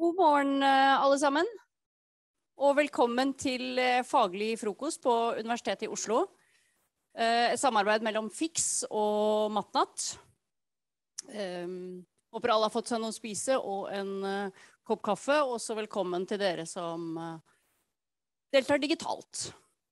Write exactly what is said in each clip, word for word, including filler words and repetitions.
God morgen alle sammen, og velkommen til faglig frokost på Universitetet i Oslo. Et samarbeid mellom Fix og Matnatt. Håper alle har fått seg noe å spise og en kopp kaffe, og så velkommen til dere som deltar digitalt.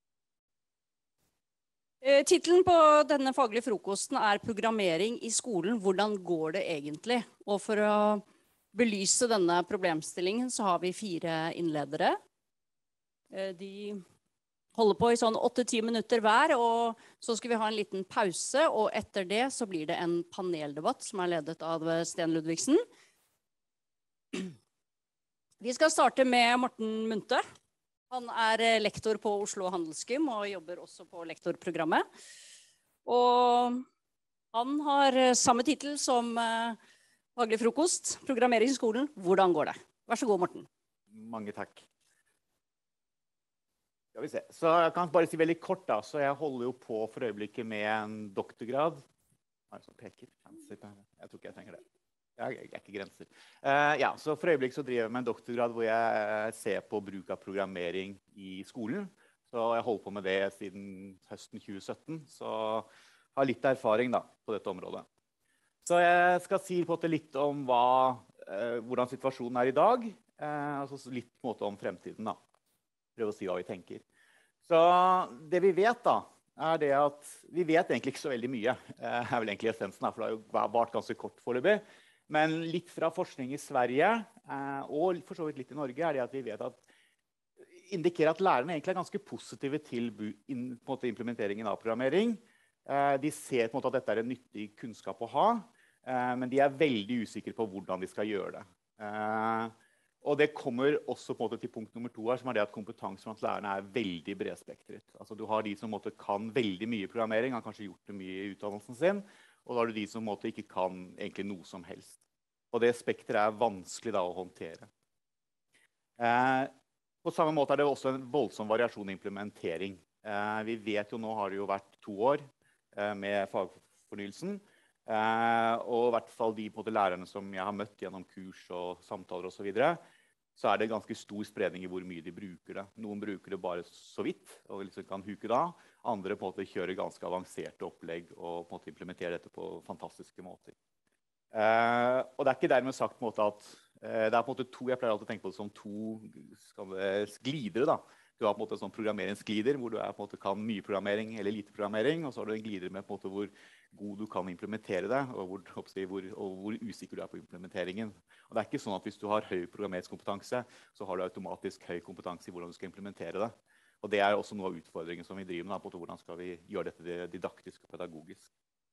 Titelen på denne faglige frokosten er Programmering i skolen, hvordan går det egentlig? Og for å belyse denne problemstillingen så har vi fire innledere. De holder på i sånn åtte-ti minutter hver, og så skal vi ha en liten pause, og etter det så blir det en paneldebatt som er ledet av Sten Ludvigsen. Vi skal starte med Morten Munthe. Han er lektor på Oslo Handelsgym og jobber også på lektorprogrammet. Og han har samme titel som faglig frokost, Programmering i skolen. Hvordan går det? Vær så god, Morten. Mange takk. Skal vi se. Så jeg kan bare si veldig kort da, så jeg holder jo på for øyeblikket med en doktorgrad. Hva er det som peker? Jeg tror ikke jeg trenger det. Jeg er ikke grenser. Uh, ja, så for øyeblikket så driver jeg med en doktorgrad hvor jeg ser på bruk av programmering i skolen. Så jeg holder på med det siden høsten tjue sytten, så jeg har litt erfaring da på dette området. Så jeg skal si på det litt om hva, eh, hvordan situasjonen er i dag, eh, altså litt på en måte om fremtiden da. Prøve å si hva vi tenker. Så det vi vet da, er det at vi vet egentlig ikke så veldig mye. Eh, er vel egentlig essensen da, for det har jo vært ganske kort foreløpig. Men litt fra forskning i Sverige, eh, og for så vidt litt i Norge, er det at vi vet at indikerer at lærerne egentlig er ganske positive til in, på en måte, implementeringen av programmering. Eh, de ser på en måte at dette er en nyttig kunnskap å ha. Men de er veldig usikre på hvordan de skal gjøre det. Og det kommer også på en måte til punkt nummer to her, som er det at kompetansen blant lærerne er veldig bredspektret. Altså du har de som på en måte kan veldig mye programmering, har kanskje gjort det mye i utdannelsen sin, og da har du de som på en måte ikke kan egentlig noe som helst. Og det spektret er vanskelig da å håndtere. På samme måte er det også en voldsom variasjon i implementering. Vi vet jo nå har det jo vært to år med fagfornyelsen, Uh, og i hvert fall de på en måte, lærerne som jeg har møtt gjennom kurs og samtaler og så videre, så er det ganske stor spredning i hvor mye de bruker det. Noen bruker det bare så vidt og liksom kan huke da. Andre på en måte kjører ganske avanserte opplegg og på en måte implementerer dette på fantastiske måter. Uh, og det er ikke dermed sagt på en måte at uh, det er på en måte to, jeg pleier alltid å tenke på det som to glidere da. Du har på en måte en sånn programmeringsglider, hvor du er, på en måte, kan mye programmering eller lite programmering, og så har du en glider med på en måte, hvor god du kan implementere det, og hvor, hvor, og hvor usikker du er på implementeringen. Og det er ikke sånn at hvis du har høy programmeringskompetanse, så har du automatisk høy kompetanse i hvordan du skal implementere det. Og det er også noe av utfordringen som vi driver med, på hvordan skal vi gjøre dette didaktisk og pedagogisk.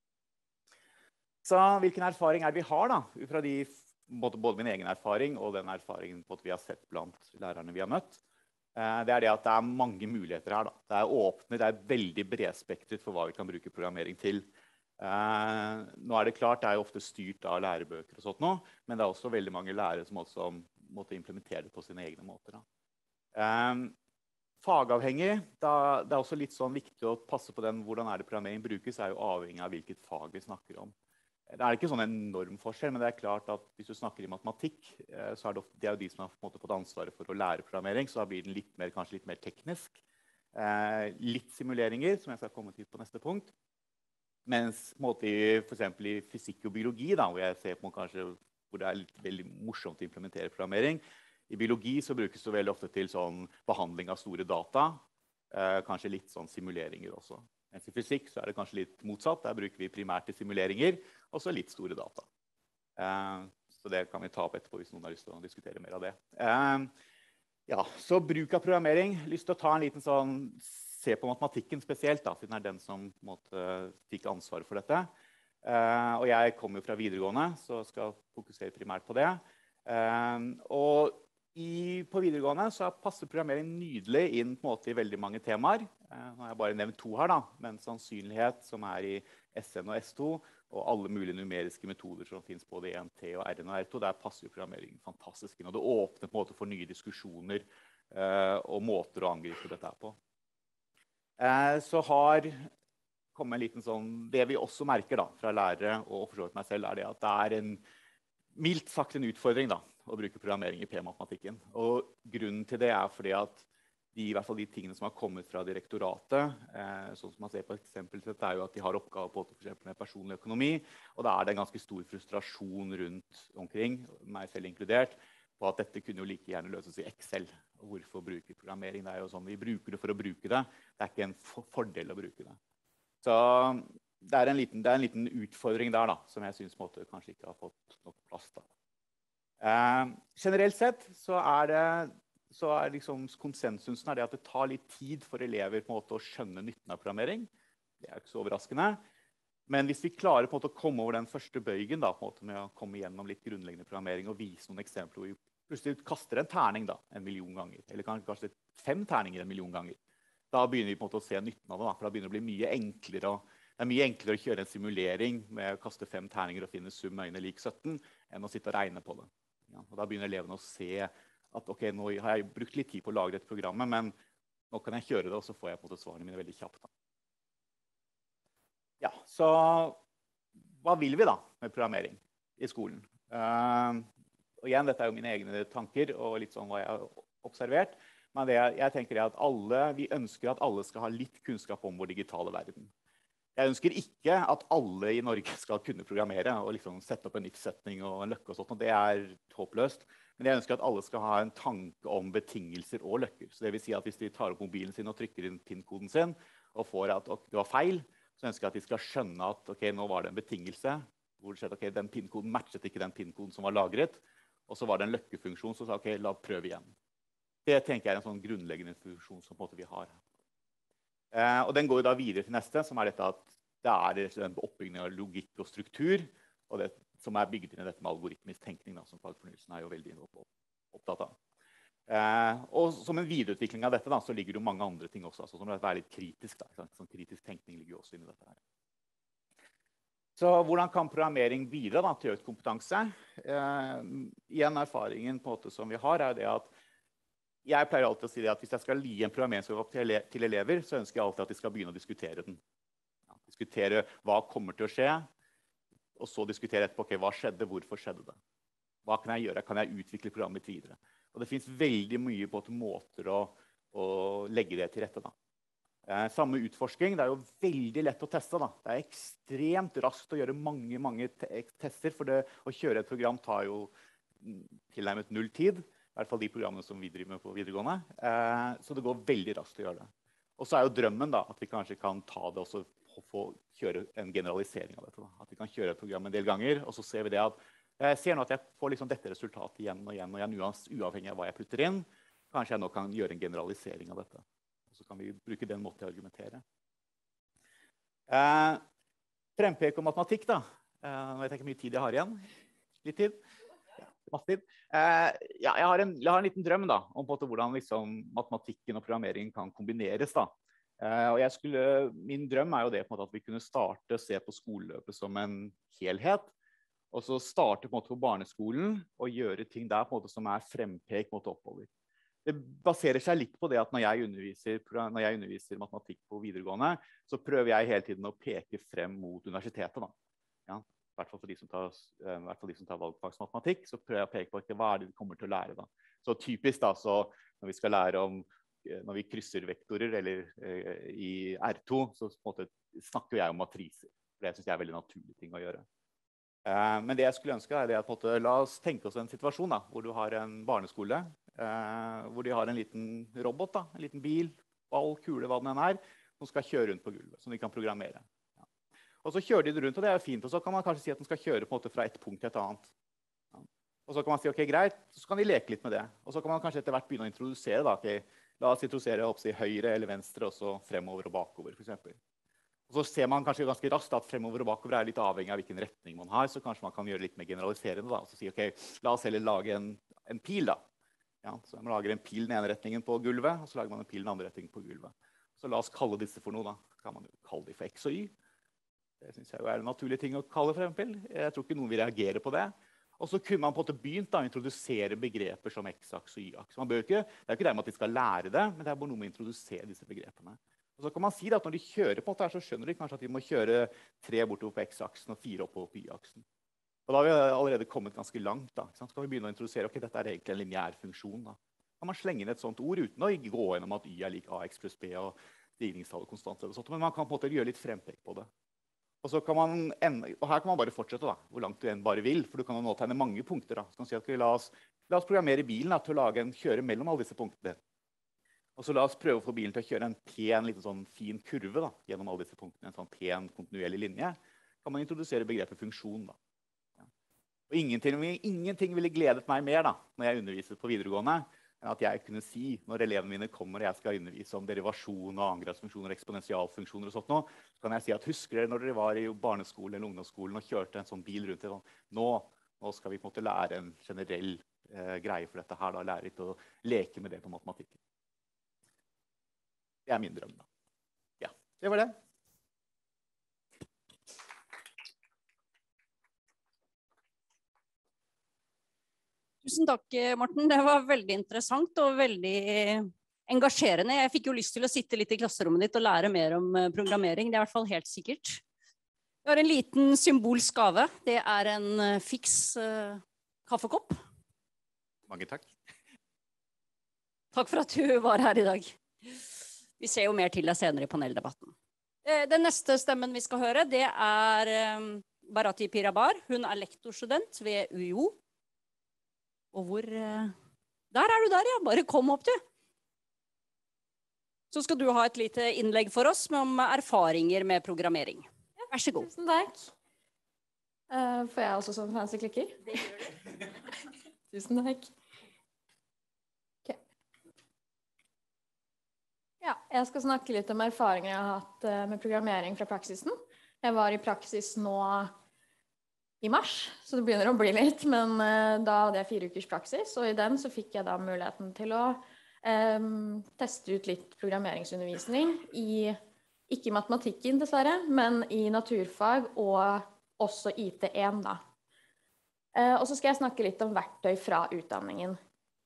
Så hvilken erfaring er det vi har da, ut fra de, både min egen erfaring og den erfaringen vi har sett blant lærerne vi har møtt? Det er det at det er mange muligheter her. Da. Det er åpne, det er veldig bredspektret for hva vi kan bruke programmering til. Eh, nå er det klart, det er jo ofte styrt av lærebøker og sånt nå, men det er også veldig mange lærere som også måtte implementere det på sine egne måter. Da. Eh, fagavhengig, da, det er også litt sånn viktig å passe på den, hvordan er det programmering brukes, er jo avhengig av hvilket fag vi snakker om. Det er ikke sånn en enorm forskjell, men det er klart at hvis du snakker i matematikk, så er det, ofte, det er jo de som har på en måte, fått ansvaret for å lære programmering, så da blir den litt mer, kanskje litt mer teknisk. Eh, litt simuleringer, som jeg skal komme til på neste punkt. Mens på en måte, i, for eksempel i fysikk og biologi, da, hvor jeg ser på kanskje, hvor det er litt, veldig morsomt å implementere programmering. I biologi så brukes det veldig ofte til sånn behandling av store data, eh, kanskje litt sånn simuleringer også. Mens i fysikk så er det kanskje litt motsatt. Der bruker vi primært til simuleringer, og så litt store data. Eh, så det kan vi ta opp etterpå hvis noen har lyst til å diskutere mer av det. Eh, ja, så bruk av programmering. Lyst til å ta en liten sånn, se på matematikken spesielt, da, siden det er den som på en måte, fikk ansvaret for dette. Eh, og jeg kommer jo fra videregående, så skal fokusere primært på det. Eh, og I, på videregående så passer programmering nydelig inn på en måte, i veldig mange temaer. Eh, nå har jeg bare nevnt to her, da, men sannsynlighet som er i S N og S to, og alle mulige numeriske metoder som finnes både i N T og R N og R to, der passer jo programmering fantastisk inn. Og det åpner på en måte for nye diskusjoner eh, og måter å angripe dette her på. Eh, så har kommet en liten sånn, det vi også merker da, fra lærere og for så vidt meg selv, er det at det er en mildt sagt en utfordring da, å bruke programmering i P-matematikken. Og grunnen til det er fordi at de, i hvert fall de tingene som har kommet fra direktoratet, eh, sånn som man ser på eksempel til dette, er jo at de har oppgaver på for eksempel med personlig økonomi, og da er det en ganske stor frustrasjon rundt omkring, meg selv inkludert, på at dette kunne jo like gjerne løses i Excel. Og hvorfor bruke programmering? Det er jo sånn, vi bruker det for å bruke det. Det er ikke en fordel å bruke det. Så det er en liten, det er en liten utfordring der da, som jeg synes måtte, kanskje ikke har fått nok plass da. Eh, generelt sett så er det så er liksom konsensusen er det at det tar litt tid for elever på en måte å skjønne nytten av programmering. Det er ikke så overraskende. Men hvis vi klarer på en måte å komme over den første bøygen da, på en måte med å komme gjennom litt grunnleggende programmering og vise noen eksempler hvor vi plutselig kaster en terning da, en million ganger, eller kanskje fem terninger en million ganger, da begynner vi på en måte å se nytten av det, da, for da begynner det å bli mye enklere. Og det er mye enklere å kjøre en simulering med å kaste fem terninger og finne sum øyne lik sytten, enn å sitte og regne på det. Ja, og da begynner elevene å se at ok, nå har jeg brukt litt tid på å lage dette programmet, men nå kan jeg kjøre det, og så får jeg på en måte svarene mine veldig kjapt. Da. Ja, så hva vil vi da med programmering i skolen? Uh, og igjen, dette er jo mine egne tanker og litt sånn hva jeg har observert. Men det, jeg tenker er at alle, vi ønsker at alle skal ha litt kunnskap om vår digitale verden. Jeg ønsker ikke at alle i Norge skal kunne programmere og liksom sette opp en if-setning og en løkke og sånt, og det er håpløst. Men jeg ønsker at alle skal ha en tanke om betingelser og løkker. Så det vil si at hvis de tar opp mobilen sin og trykker inn PIN-koden sin og får at det var feil, så ønsker jeg at de skal skjønne at ok, nå var det en betingelse, hvor det skjedde, ok, den PIN-koden matchet ikke den PIN-koden som var lagret, og så var det en løkkefunksjon som sa ok, la prøve igjen. Det tenker jeg er en sånn grunnleggende funksjon som på en måte vi har. Eh, og den går jo da videre til neste, som er dette at det er den oppbyggingen av logikk og struktur, og det som er bygget inn i dette med algoritmisk tenkning, da, som fagfornyelsen er jo veldig opptatt av. Eh, og som en videreutvikling av dette da, så ligger det jo mange andre ting også, altså, som er litt kritisk. Da, sånn kritisk tenkning ligger jo også inn i dette her. Så hvordan kan programmering bidra da, til økt kompetanse? Eh, igjen erfaringen på en måte som vi har, er det at jeg pleier alltid å si det at hvis jeg skal gi en programmeringsoppgave til elever, så ønsker jeg alltid at de skal begynne å diskutere den. Ja, diskutere hva kommer til å skje, og så diskutere etterpå, ok, hva skjedde, hvorfor skjedde det? Hva kan jeg gjøre? Kan jeg utvikle programmet mitt videre? Og det finnes veldig mye på måter å, å legge det til rette da. Eh, samme utforsking, det er jo veldig lett å teste da. Det er ekstremt raskt å gjøre mange, mange te tester, for det å kjøre et program tar jo tilnærmet null tid. I hvert fall de programmene som vi driver med på videregående. Eh, så det går veldig raskt å gjøre det. Og så er jo drømmen da, at vi kanskje kan ta det og så få kjøre en generalisering av dette. Da. At vi kan kjøre et program en del ganger, og så ser vi det at jeg ser nå at jeg får liksom dette resultatet igjen og igjen, og igjen, uavhengig av hva jeg putter inn. Kanskje jeg nå kan gjøre en generalisering av dette. Og så kan vi bruke den måten til å argumentere. Eh, frempek og matematikk da. Eh, nå vet jeg ikke hvor mye tid jeg har igjen. Litt tid. Masse tid. Eh, ja, jeg, har en, jeg har en liten drøm da, om på en måte hvordan liksom, matematikken og programmeringen kan kombineres. Da. Eh, og jeg skulle, min drøm er jo det på en måte, at vi kunne starte å se på skoleløpet som en helhet. Og så starte på, en måte, på barneskolen og gjøre ting der på en måte, som er frempek på en måte, oppover. Det baserer seg litt på det at når jeg underviser, når jeg underviser matematikk på videregående, så prøver jeg hele tiden å peke frem mot universitetet. Da. Ja. I hvert fall for de som tar, i hvert fall de som tar valgfagsmatematikk, så prøver jeg å peke på ikke, hva er det de kommer til å lære. Da. Så typisk da, så når vi skal lære om, når vi krysser vektorer, eller eh, i R to, så på en måte, snakker jeg om matriser. For det synes jeg er veldig naturlig ting å gjøre. Eh, men det jeg skulle ønske er det at, på en måte, la oss tenke oss en situasjon da, hvor du har en barneskole, eh, hvor de har en liten robot, da, en liten bil, ball, kule, hva den er, som skal kjøre rundt på gulvet, som de kan programmere. Og så kjører de det rundt, og det er jo fint. Og så kan man kanskje si at den skal kjøre på en måte fra et punkt til et annet. Ja. Og så kan man si, ok, greit, så kan de leke litt med det. Og så kan man kanskje etter hvert begynne å introdusere, da. Okay, la oss introdusere opp til høyre eller venstre, og så fremover og bakover, for eksempel. Og så ser man kanskje ganske raskt at fremover og bakover er litt avhengig av hvilken retning man har, så kanskje man kan gjøre litt mer generaliserende, da. Og så si, ok, la oss heller lage en, en pil, da. Ja, så man lager en pil den ene retningen på gulvet, og så lager man en pil den andre retningen på gulvet. Så la oss kalle disse for noe, da. Så kan man jo kalle de for X og Y. Det synes jeg jo er en naturlig ting å kalle for eksempel. Jeg tror ikke noen vil reagere på det. Og så kunne man på en måte begynt da, å introdusere begreper som X-aks og Y-aks. Man bør ikke, det er ikke det med at de skal lære det, men det er bare noe med å introdusere disse begrepene. Og så kan man si da, at når de kjører på en måte her, så skjønner de kanskje at de må kjøre tre bortover på X-aksen og fire oppover på Y-aksen. Og da har vi allerede kommet ganske langt. Da. Så kan vi begynne å introdusere, ok, dette er egentlig en lineær funksjon. Da kan man slenge inn et sånt ord uten å gå gjennom at y er lik ax pluss b og stigningstall og konstanter og sånt, men man kan på en måte gjøre litt frempek på det. Og, så kan man ende, og her kan man bare fortsette da, hvor langt du enn bare vil, for du kan jo nå tegne mange punkter. Da. Så kan man si at, okay, la, oss, la oss programmere bilen da, til å lage en kjøre mellom alle disse punktene. Og så la oss prøve å få bilen til å kjøre en pen, liten sånn fin kurve da, gjennom alle disse punktene, en sånn pen, kontinuerlig linje. Kan man introdusere begrepet funksjon da. Ja. Og ingenting, ingenting ville gledet meg mer da, når jeg underviser på videregående, enn at jeg kunne si, når elevene mine kommer og jeg skal undervise om derivasjon og angradsfunksjoner, eksponentialfunksjoner og sånt nå, så kan jeg si at husker dere når dere var i barneskolen eller ungdomsskolen og kjørte en sånn bil rundt det, sånn, nå, nå skal vi på en måte lære en generell eh, greie for dette her, da, lære litt å leke med det på matematikken. Det er min drøm da. Ja, det var det. Tusen takk, Morten. Det var veldig interessant og veldig engasjerende. Jeg fikk jo lyst til å sitte litt i klasserommet ditt og lære mer om programmering. Det er i hvert fall helt sikkert. Vi har en liten symbolsk gave. Det er en fiks uh, kaffekopp. Mange takk. Takk for at du var her i dag. Vi ser jo mer til deg senere i paneldebatten. Den neste stemmen vi skal høre, det er um, Bharati Pirabar. Hun er lektorstudent ved U I O. Og hvor... Der er du der, ja. Bare kom opp, du. Så skal du ha et lite innlegg for oss om erfaringer med programmering. Vær så god. Tusen takk. Uh, får jeg også sånn fancy klikker? Det gjør du. Tusen takk. Okay. Ja, jeg skal snakke litt om erfaringer jeg har hatt uh, med programmering fra praksisen. Jeg var i praksis nå i mars, så det begynner å bli litt, men uh, da hadde jeg fire ukers praksis, og i den så fikk jeg da muligheten til å um, teste ut litt programmeringsundervisning i, ikke i matematikken dessverre, men i naturfag og også I T én da. Uh, og så skal jeg snakke litt om verktøy fra utdanningen.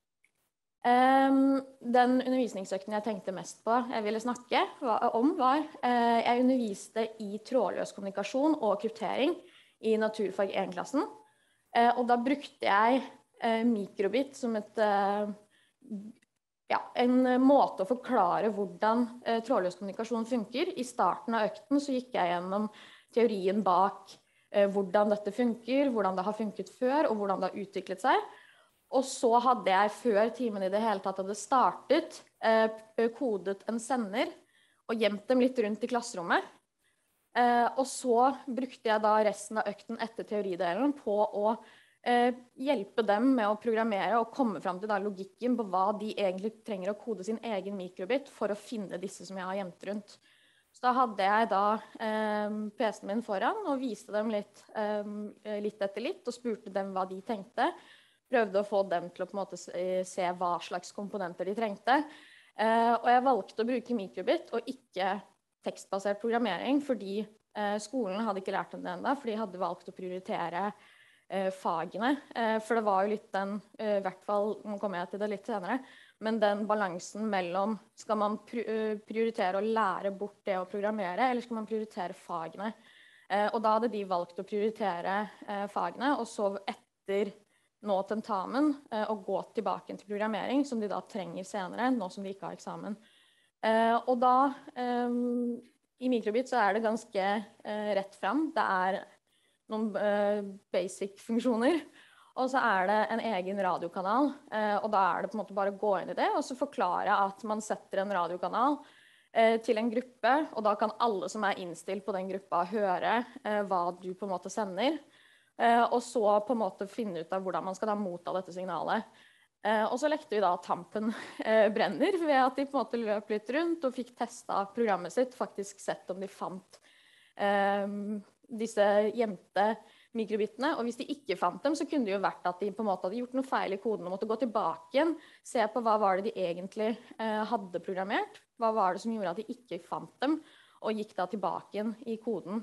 Um, den undervisningsøkten jeg tenkte mest på, jeg ville snakke om var, uh, jeg underviste i trådløs kommunikasjon og kryptering, i naturfag én-klassen, eh, og da brukte jeg eh, mikrobit som et, eh, ja, en måte å forklare hvordan eh, trådløs kommunikasjon funker. I starten av økten så gikk jeg gjennom teorien bak eh, hvordan dette funker, hvordan det har funket før, og hvordan det har utviklet seg. Og så hadde jeg før timen i det hele tatt hadde startet, eh, kodet en sender, og gjemt dem litt rundt i klasserommet. Uh, og så brukte jeg da resten av økten etter teoridelen på å uh, hjelpe dem med å programmere og komme frem til da logikken på hva de egentlig trenger å kode sin egen mikrobit for å finne disse som jeg har gjemt rundt. Så da hadde jeg da um, P C-en min foran og viste dem litt, um, litt etter litt og spurte dem hva de tenkte. Prøvde å få dem til å på en måte se hva slags komponenter de trengte. Uh, og jeg valgte å bruke mikrobit og ikke tekstbasert programmering, fordi eh, skolen hadde ikke lært dem det enda, fordi de hadde valgt å prioritere eh, fagene. Eh, for det var jo litt den, eh, i hvert fall, nå kommer jeg til det litt senere, men den balansen mellom, skal man prioritere å lære bort det å programmere, eller skal man prioritere fagene? Eh, og da hadde de valgt å prioritere eh, fagene, og så etter nå tentamen, eh, å gå tilbake til programmering, som de da trenger senere, nå som de ikke har eksamen. Uh, og da, um, i mikrobit så er det ganske uh, rett frem. Det er noen uh, basic funksjoner, og så er det en egen radiokanal, uh, og da er det på en måte bare å gå inn i det, og så forklare at man setter en radiokanal uh, til en gruppe, og da kan alle som er innstilt på den gruppa høre uh, hva du på en måte sender, uh, og så på en måte finne ut av hvordan man skal da motta dette signalet. Uh, og så lekte vi da at tampen uh, brenner ved at de på en måte løp litt rundt og fikk testet programmet sitt, faktisk sett om de fant uh, disse gjemte mikrobitene. Og hvis de ikke fant dem, så kunne det jo vært at de på en måte hadde gjort noe feil i koden og måtte gå tilbake igjen, se på hva var det de egentlig uh, hadde programmert, hva var det som gjorde at de ikke fant dem, og gikk da tilbake igjen i koden.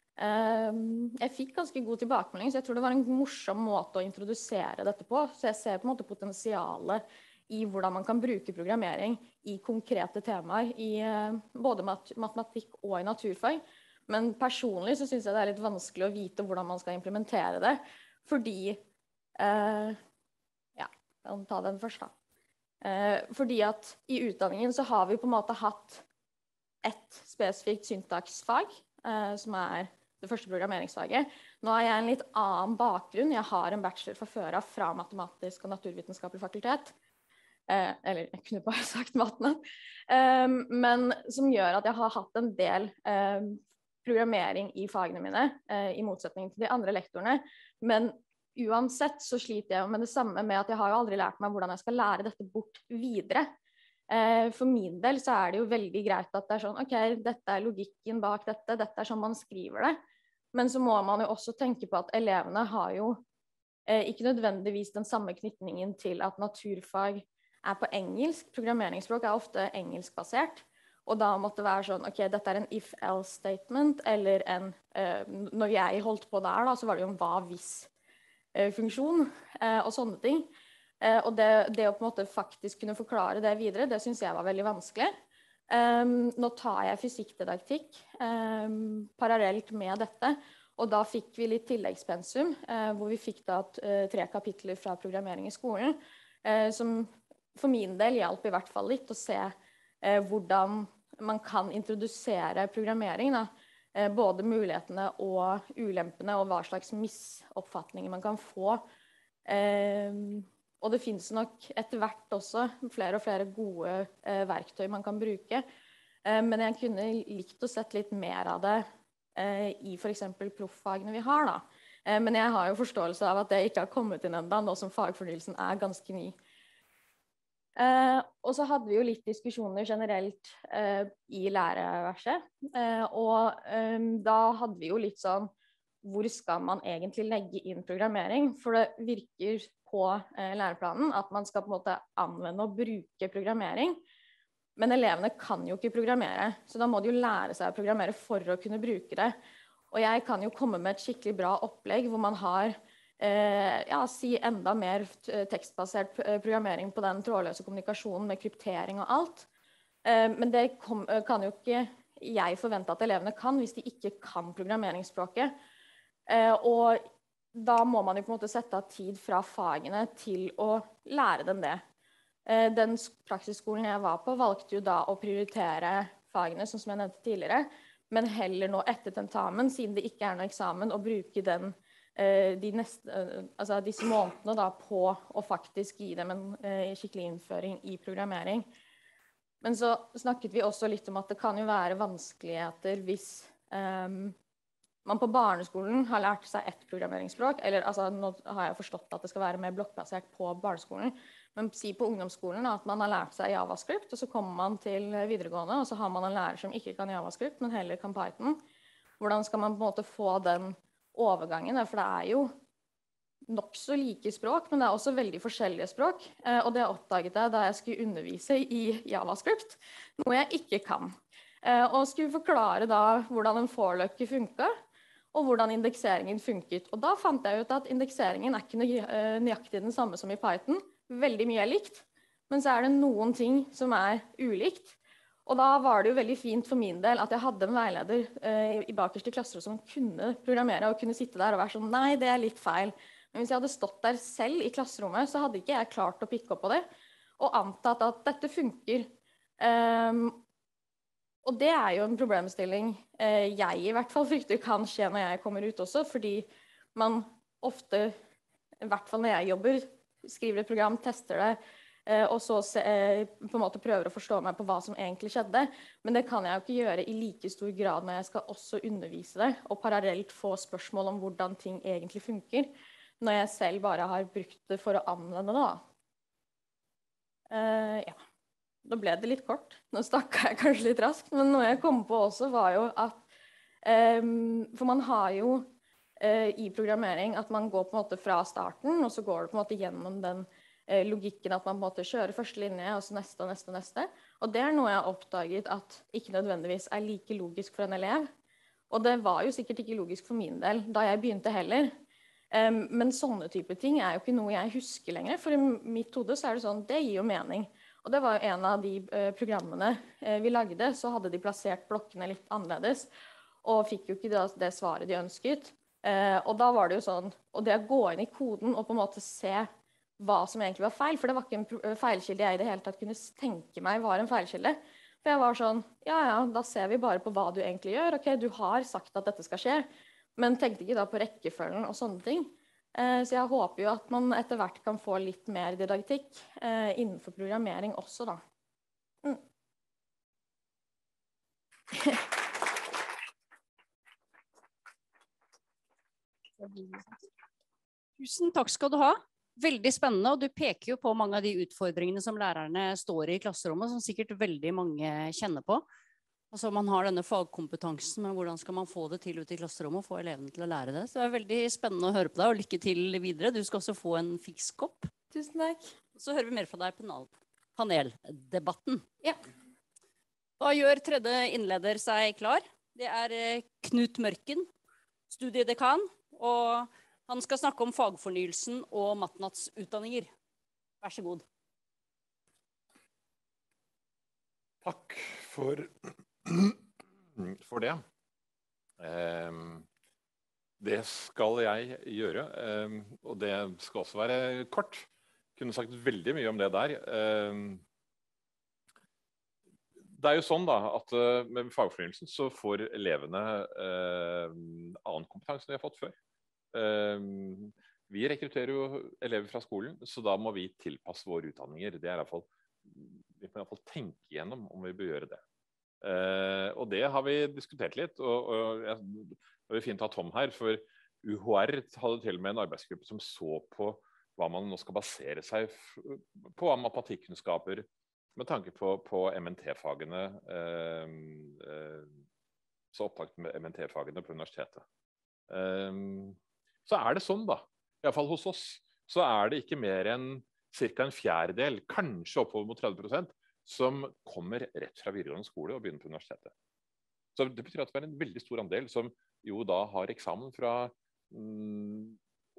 Uh, jeg fikk ganske god tilbakemelding, så jeg tror det var en morsom måte å introdusere dette på. Så jeg ser på en måte potensialet i hvordan man kan bruke programmering i konkrete temaer, i uh, både mat matematikk og i naturfag. Men personlig så synes jeg det er litt vanskelig å vite hvordan man skal implementere det. fordi, eh, ja, jeg kan ta den først da. Eh, fordi at i utdanningen så har vi på en måte hatt et spesifikt syntaksfag, eh, som er det første programmeringsfaget. Nå har jeg en litt annen bakgrunn. Jeg har en bachelor fra før av fra matematisk og naturvitenskapelig fakultet. Eh, eller jeg kunne bare sagt matene. Eh, men som gjør at jeg har hatt en del eh, programmering i fagene mine, eh, i motsetning til de andre lektorene. Men uansett så sliter jeg med det samme med at jeg har jo aldri lært meg hvordan jeg skal lære dette bort videre. Eh, for min del så er det jo veldig greit at det er sånn, ok, dette er logikken bak dette, dette er sånn man skriver det. Men så må man jo også tenke på at elevene har jo eh, ikke nødvendigvis den samme knytningen til at naturfag er på engelsk. Programmeringsspråk er ofte engelskbasert. Og da måtte det være sånn, ok, dette er en if-else statement, eller en, eh, når jeg holdt på der da, så var det jo en hva-hvis-funksjon, eh, og sånne ting. Eh, og det, det å på en måte faktisk kunne forklare det videre, det synes jeg var veldig vanskelig. Um, nå tar jeg fysikkdidaktikk um, parallelt med dette, og da fikk vi litt tilleggspensum, uh, hvor vi fikk da uh, tre kapitler fra programmering i skolen, uh, som for min del hjalp i hvert fall litt å se uh, hvordan man kan introdusere programmering, da. Uh, både mulighetene og ulempene, og hva slags misoppfatninger man kan få. Uh, Og det finnes nok etter hvert også flere og flere gode eh, verktøy man kan bruke. Eh, men jeg kunne likt å sett litt mer av det eh, i for eksempel profffagene vi har da. Eh, men jeg har jo forståelse av at det ikke har kommet inn enda, nå som fagfornyelsen er ganske ny. Eh, og så hadde vi jo litt diskusjoner generelt eh, i lærerverset. Eh, og eh, da hadde vi jo litt sånn, hvor skal man egentlig legge inn programmering? For det virker på eh, læreplanen at man skal på en måte anvende og bruke programmering. Men elevene kan jo ikke programmere, så da må de jo lære seg å programmere for å kunne bruke det. Og jeg kan jo komme med et skikkelig bra opplegg hvor man har eh, ja, si enda mer tekstbasert programmering på den trådløse kommunikasjonen med kryptering og alt. Eh, men det kom, kan jo ikke jeg forvente at elevene kan hvis de ikke kan programmeringsspråket. Eh, og da må man jo på en måte sette av tid fra fagene til å lære dem det. Eh, den praksisskolen jeg var på valgte jo da å prioritere fagene, sånn som jeg nevnte tidligere, men heller nå etter tentamen, siden det ikke er noe eksamen, å bruke den, eh, de neste, eh, altså disse månedene da på å faktisk gi dem en eh, skikkelig innføring i programmering. Men så snakket vi også litt om at det kan jo være vanskeligheter hvis eh, man på barneskolen har lært seg ett programmeringsspråk, eller altså, nå har jeg forstått at det skal være mer blokkbasert på barneskolen, men si på ungdomsskolen at man har lært seg JavaScript, og så kommer man til videregående, og så har man en lærer som ikke kan JavaScript, men heller kan Python. Hvordan skal man på en måte få den overgangen? For det er jo nok så like språk, men det er også veldig forskjellige språk, og det oppdaget jeg da jeg skulle undervise i JavaScript, noe jeg ikke kan. Og skulle forklare da hvordan en forløkke funker, og hvordan indekseringen funket. Og da fant jeg ut at indekseringen er ikke nøyaktig den samme som i Python. Veldig mye er likt, men så er det noen ting som er ulikt. Og da var det jo veldig fint for min del at jeg hadde en veileder eh, i bakerste klasser som kunne programmere og kunne sitte der og være sånn, nei, det er litt feil. Men hvis jeg hadde stått der selv i klasserommet, så hadde ikke jeg klart å pikke opp på det, og antatt at dette funker. Um, Og det er jo en problemstilling eh, jeg i hvert fall frykter kan skje når jeg kommer ut også, fordi man ofte, i hvert fall når jeg jobber, skriver et program, tester det, eh, og så se, eh, på en måte prøver å forstå meg på hva som egentlig skjedde. Men det kan jeg jo ikke gjøre i like stor grad når jeg skal også undervise det, og parallelt få spørsmål om hvordan ting egentlig funker, når jeg selv bare har brukt det for å anvende det. Uh, ja. Da ble det litt kort. Nå stakket jeg kanskje litt raskt, men noe jeg kom på også var jo at, um, for man har jo uh, i programmering at man går på en måte fra starten, og så går det på en måte gjennom den uh, logikken at man på en måte kjører første linje, og så neste og neste og neste. Og det er noe jeg har oppdaget at ikke nødvendigvis er like logisk for en elev. Og det var jo sikkert ikke logisk for min del da jeg begynte heller. Um, men sånne type ting er jo ikke noe jeg husker lenger, for i mitt hode så er det sånn, det gir jo mening. Og det var jo en av de eh, programmene eh, vi lagde, så hadde de plassert blokkene litt annerledes, og fikk jo ikke det, det svaret de ønsket. Eh, og da var det jo sånn, og det å gå inn i koden og på en måte se hva som egentlig var feil, for det var ikke en feilkilde jeg i det hele tatt kunne tenke meg var en feilkilde. For jeg var sånn, ja, ja, da ser vi bare på hva du egentlig gjør. Ok, du har sagt at dette skal skje, men tenkte ikke da på rekkefølgen og sånne ting. Eh, så jeg håper jo at man etter hvert kan få litt mer didaktikk eh, innenfor programmering også da. Mm. Tusen takk skal du ha. Veldig spennende, og du peker jo på mange av de utfordringene som lærerne står i i klasserommet, som sikkert veldig mange kjenner på. Altså man har denne fagkompetansen, men hvordan skal man få det til ut i klasserommet og få elevene til å lære det? Så det er veldig spennende å høre på deg, og lykke til videre. Du skal også få en fikskopp. Tusen takk. Så hører vi mer fra deg på paneldebatten. Ja. Da gjør tredje innleder seg klar. Det er Knut Mørken, studiedekan, og han skal snakke om fagfornyelsen og Matnats utdanninger. Vær så god. Takk for, for det. Um, det skal jeg gjøre, um, og det skal også være kort. Jeg kunne sagt veldig mye om det der. Um, det er jo sånn da, at uh, med fagfornyelsen så får elevene uh, annen kompetanse enn de har fått før. Um, vi rekrutterer jo elever fra skolen, så da må vi tilpasse våre utdanninger. Det er i hvert fall, vi må i hvert fall tenke igjennom om vi bør gjøre det. Uh, og det har vi diskutert litt, og, og jeg, det er fint å ha Tom her, for U H R hadde til og med en arbeidsgruppe som så på hva man nå skal basere seg på av matematikkunnskaper, med tanke på, på M N T-fagene, uh, uh, så opptak med M N T-fagene på universitetet. Um, så er det sånn da, i hvert fall hos oss, så er det ikke mer enn cirka en fjerdedel, kanskje oppover mot tretti prosent, som kommer rett fra videregående skole og begynner på universitetet. Så det betyr at det er en veldig stor andel som jo da har eksamen fra mm,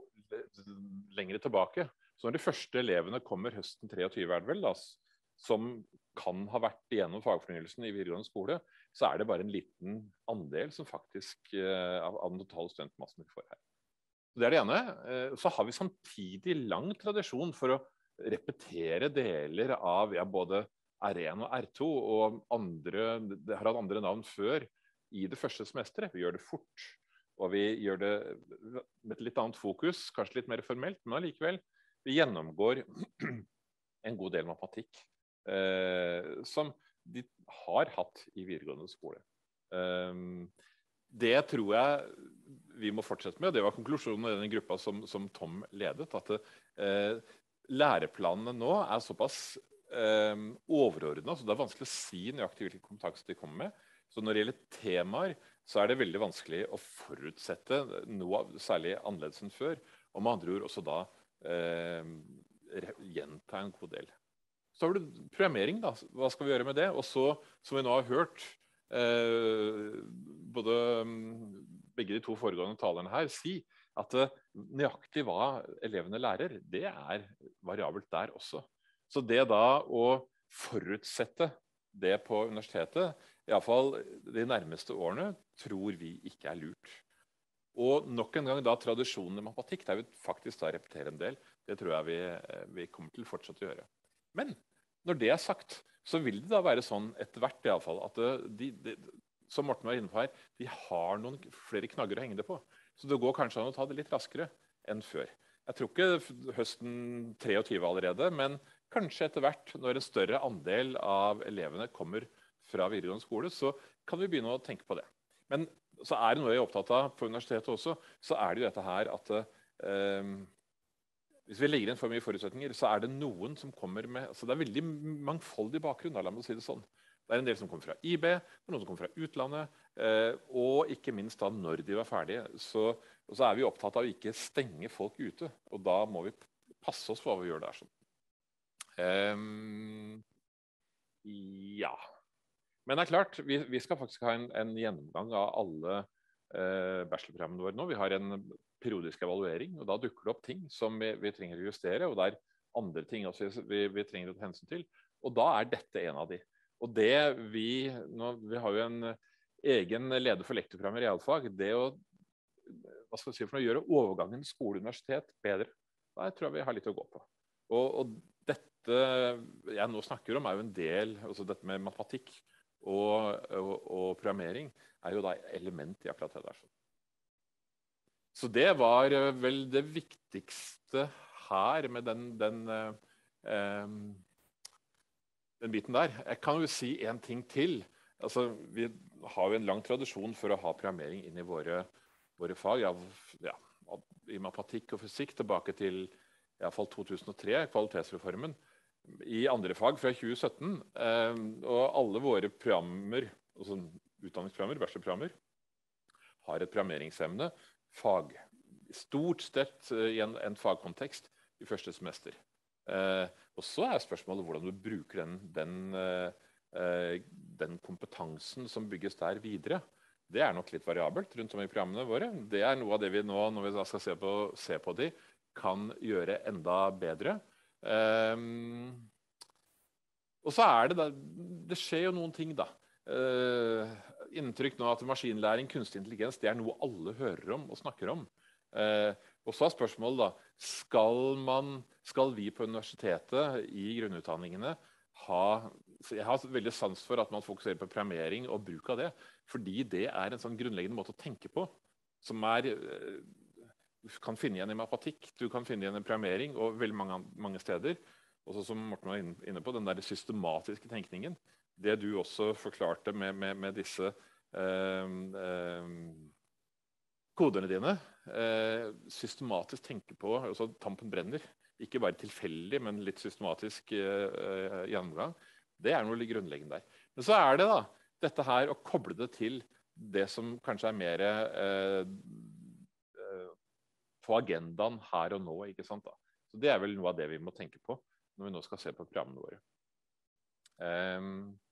lengre tilbake. Så når de første elevene kommer høsten treogtyve, er det vel da, som kan ha vært igjennom fagfornyelsen i videregående skole, så er det bare en liten andel som faktisk uh, av, av den totale studentmassen vi får her. Det er det ene. Så har vi samtidig lang tradisjon for å repetere deler av ja, både R én og R to, og andre, det har hatt andre navn før i det første semesteret. Vi gjør det fort, og vi gjør det med et litt annet fokus, kanskje litt mer formelt, men allikevel, vi gjennomgår en god del matematikk eh, som de har hatt i videregående skole. Um, det tror jeg vi må fortsette med, og det var konklusjonen i denne gruppa som, som Tom ledet, at eh, læreplanene nå er såpass eh, overordnet, så det er vanskelig å si nøyaktig hvilken kompetanse de kommer med. Så når det gjelder temaer, så er det veldig vanskelig å forutsette noe særlig annerledes enn før, og med andre ord også da eh, gjenta en god del. Så har du programmering da, hva skal vi gjøre med det? Og så, som vi nå har hørt, eh, både begge de to foregående talerne her si at nøyaktig hva elevene lærer, det er variabelt der også. Så det da å forutsette det på universitetet, i hvert fall de nærmeste årene, tror vi ikke er lurt. Og nok en gang da tradisjonen i matematikk, der vi faktisk da repeterer en del, det tror jeg vi, vi kommer til fortsatt å gjøre. Men når det er sagt, så vil det da være sånn etter hvert i alle fall, at de, de som Morten var inne på her, de har noen flere knagger å henge det på. Så det går kanskje an å ta det litt raskere enn før. Jeg tror ikke høsten treogtyve allerede, men kanskje etter hvert, når en større andel av elevene kommer fra videregående skole, så kan vi begynne å tenke på det. Men så er det noe jeg er opptatt av på universitetet også, så er det jo dette her at eh, hvis vi legger inn for mye forutsetninger, så er det noen som kommer med, altså det er veldig mangfoldig bakgrunn, la meg si det sånn. Det er en del som kommer fra I B, noen som kommer fra utlandet, eh, og ikke minst da når de var ferdige. Så, så er vi opptatt av å ikke stenge folk ute, og da må vi passe oss på hva vi gjør der. Sånn. Um, ja. Men det er klart, vi, vi skal faktisk ha en, en gjennomgang av alle eh, bachelorprogrammene våre nå. Vi har en periodisk evaluering, og da dukker det opp ting som vi, vi trenger å justere, og det er andre ting også vi, vi trenger å ta hensyn til. Og da er dette en av de. Og det vi, nå, vi har jo en egen leder for lektorprogrammer i realfag, det å hva skal vi si, for å gjøre overgangen skole-universitet bedre. Da tror jeg vi har litt å gå på. Og, og dette jeg nå snakker om er jo en del, altså dette med matematikk og, og, og programmering er jo da element i akkurat det der. Så det var vel det viktigste her med den, den, eh, den biten der. Jeg kan jo si en ting til. Altså, vi har jo en lang tradisjon for å ha programmering inn i våre, våre fag. Ja, ja, i matematikk og fysikk tilbake til i hvert fall to tusen og tre, kvalitetsreformen. I andre fag fra tjue sytten, eh, og alle våre programmer, altså utdanningsprogrammer, bachelorprogrammer, har et programmeringsemne, fag, stort sett i en, en fagkontekst i første semester. Eh, og så er spørsmålet hvordan du bruker den, den, eh, den kompetansen som bygges der videre. Det er nok litt variabelt rundt om i programmene våre. Det er noe av det vi nå, når vi da skal se på, se på de, kan gjøre enda bedre. Um, og så er det da, det skjer jo noen ting da. Uh, inntrykk nå at maskinlæring, kunstig intelligens, det er noe alle hører om og snakker om. Uh, og så er spørsmålet da, skal man, skal vi på universitetet i grunnutdanningene ha, jeg har veldig sans for at man fokuserer på programmering og bruk av det, fordi det er en sånn grunnleggende måte å tenke på, som er uh, du kan finne igjen i matematikk, du kan finne igjen i programmering og veldig mange, mange steder. Også som Morten var inne på, den der systematiske tenkningen. Det du også forklarte med, med, med disse eh, eh, koderne dine. Eh, systematisk tenke på, altså tampen brenner. Ikke bare tilfeldig, men litt systematisk eh, gjennomgang. Det er noe grunnleggende der. Men så er det da, dette her å koble det til det som kanskje er mer eh, på agendaen her og nå, ikke sant da? Så det er vel noe av det vi må tenke på når vi nå skal se på programmene våre. Um,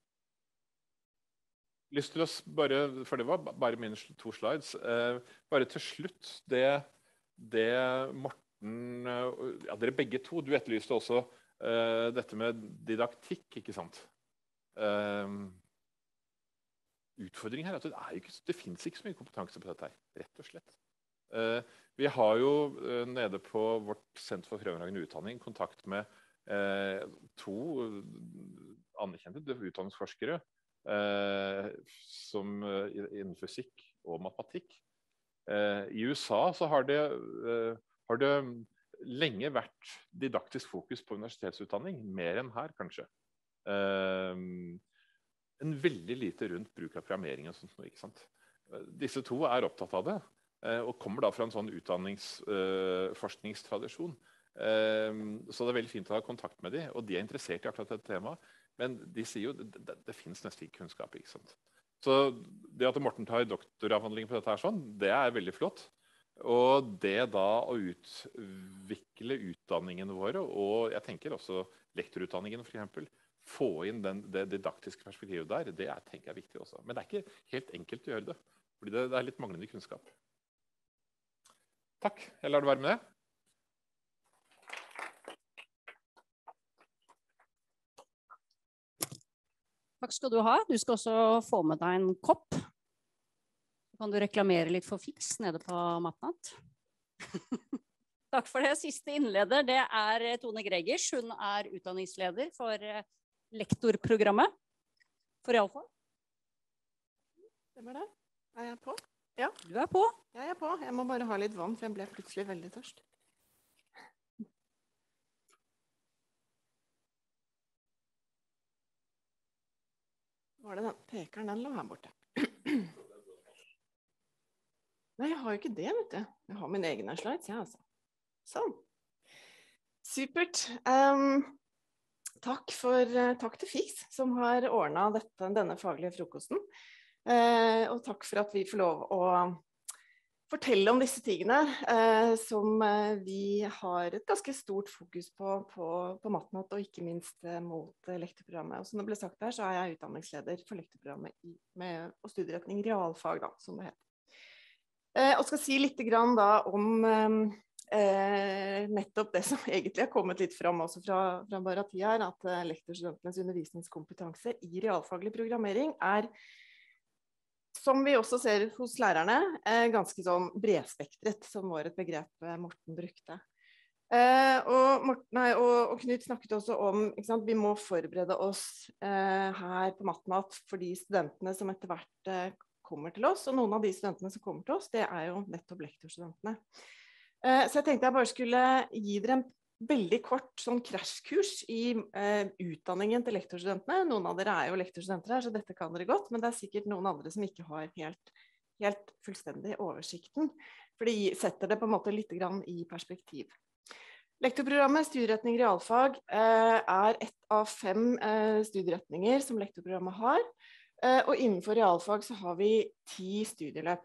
lyst til å bare, for det var bare mine to slides, uh, bare til slutt, det, det Morten, uh, ja, dere begge to, du etterlyste også uh, dette med didaktikk, ikke sant? Um, utfordringen her er at det, er ikke, det finnes ikke så mye kompetanse på dette her, rett og slett. Uh, vi har jo uh, nede på vårt Senter for fremragende utdanning kontakt med uh, to anerkjente utdanningsforskere uh, som uh, innen fysikk og matematikk. Uh, I U S A så har det, uh, har det lenge vært didaktisk fokus på universitetsutdanning, mer enn her kanskje. Uh, en veldig lite rundt bruk av programmering og sånt, ikke sant? Uh, disse to er opptatt av det. Og kommer da fra en sånn utdanningsforskningstradisjon. Så det er veldig fint å ha kontakt med dem, og de er interessert i akkurat dette temaet. Men de sier jo, det, det, det finnes nesten ikke kunnskap, ikke sant? Så det at Morten tar doktoravhandling på dette her sånn, det er veldig flott. Og det da å utvikle utdanningene våre, og jeg tenker også lektorutdanningene for eksempel, få inn den, det didaktiske perspektivet der, det er, tenker jeg er viktig også. Men det er ikke helt enkelt å gjøre det, fordi det, det er litt manglende kunnskap. Takk, jeg lar det være med det. Takk skal du ha. Du skal også få med deg en kopp. Så kan du reklamere litt for Fiks nede på Matnat. Takk for det. Siste innleder, det er Tone Gregers. Hun er utdanningsleder for lektorprogrammet for realfag. Stemmer det? Er jeg på? Ja. Du er på. Jeg er på. Jeg må bare ha litt vann, for jeg ble plutselig veldig tørst. Var det den pekeren, den lå her borte. Nei, jeg har jo ikke det, vet du. Jeg har mine egne slides, ja, altså. Sånn. Supert. Um, takk, for, takk til Fiks, som har ordnet dette, denne faglige frokosten. Uh, og takk for at vi får lov å fortelle om disse tingene, uh, som uh, vi har et ganske stort fokus på, på, på Matnat, og ikke minst uh, mot uh, lektorprogrammet. Og som det ble sagt her, så er jeg utdanningsleder for lektorprogrammet i, med, og studieretning realfag, da, som det heter. Uh, og skal si litt grann da om um, uh, nettopp det som egentlig har kommet litt fram også fra, fra Bharati her, at uh, lektorstudentenes undervisningskompetanse i realfaglig programmering er som vi også ser hos lærerne, eh, ganske sånn bredspektret, som var et begrep Morten brukte. Eh, og, Morten, nei, og, og Knut snakket også om, ikke sant, vi må forberede oss eh, her på MatMat for de studentene som etter hvert eh, kommer til oss, og noen av de studentene som kommer til oss, det er jo nettopp lektorstudentene. Eh, så jeg tenkte jeg bare skulle gi dere en veldig kort sånn krasjkurs i eh, utdanningen til lektorstudentene. Noen av dere er jo lektorstudenter her, så dette kan dere godt, men det er sikkert noen andre som ikke har helt, helt fullstendig oversikten, for det setter det på en måte litt grann i perspektiv. Lektorprogrammet studieretning realfag eh, er ett av fem eh, studieretninger som lektorprogrammet har, eh, og innenfor realfag så har vi ti studieløp.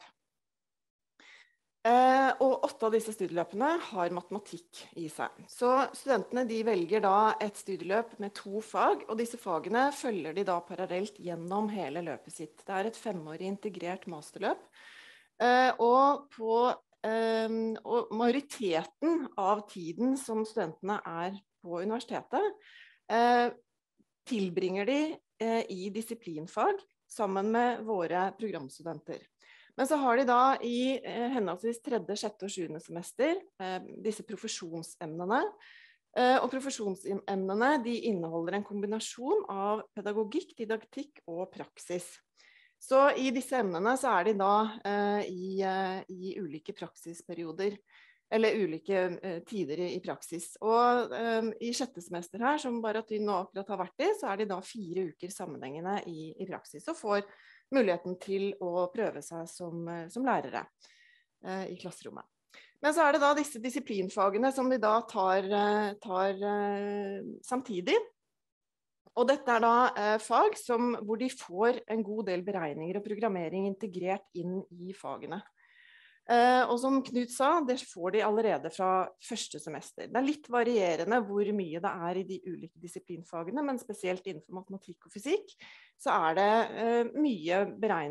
Eh, og åtte av disse studieløpene har matematikk i seg. Så studentene de velger da et studieløp med to fag, og disse fagene følger de da parallelt gjennom hele løpet sitt. Det er et femårig integrert masterløp, eh, og på Um, og majoriteten av tiden som studentene er på universitetet, uh, tilbringer de uh, i disiplinfag sammen med våre programstudenter. Men så har de da i uh, henholdsvis tredje, sjette og sjuende semester uh, disse profesjonsemnene. Uh, og profesjonsemnene de inneholder en kombinasjon av pedagogikk, didaktikk og praksis. Så i disse emnene så er de da eh, i, eh, i ulike praksisperioder, eller ulike eh, tider i, i praksis. Og eh, i sjette semester her, som Baratin nå akkurat har vært i, så er de da fire uker sammenhengende i, i praksis, og får muligheten til å prøve seg som, som lærere eh, i klasserommet. Men så er det da disse disiplinfagene som de da tar, tar eh, samtidig. Og dette er da eh, fag som, hvor de får en god del beregninger og programmering integrert inn i fagene. Eh, og som Knut sa, det får de allerede fra første semester. Det er litt varierende hvor mye det er i de ulike disiplinfagene, men spesielt innenfor matematikk og fysikk, så er det eh, mye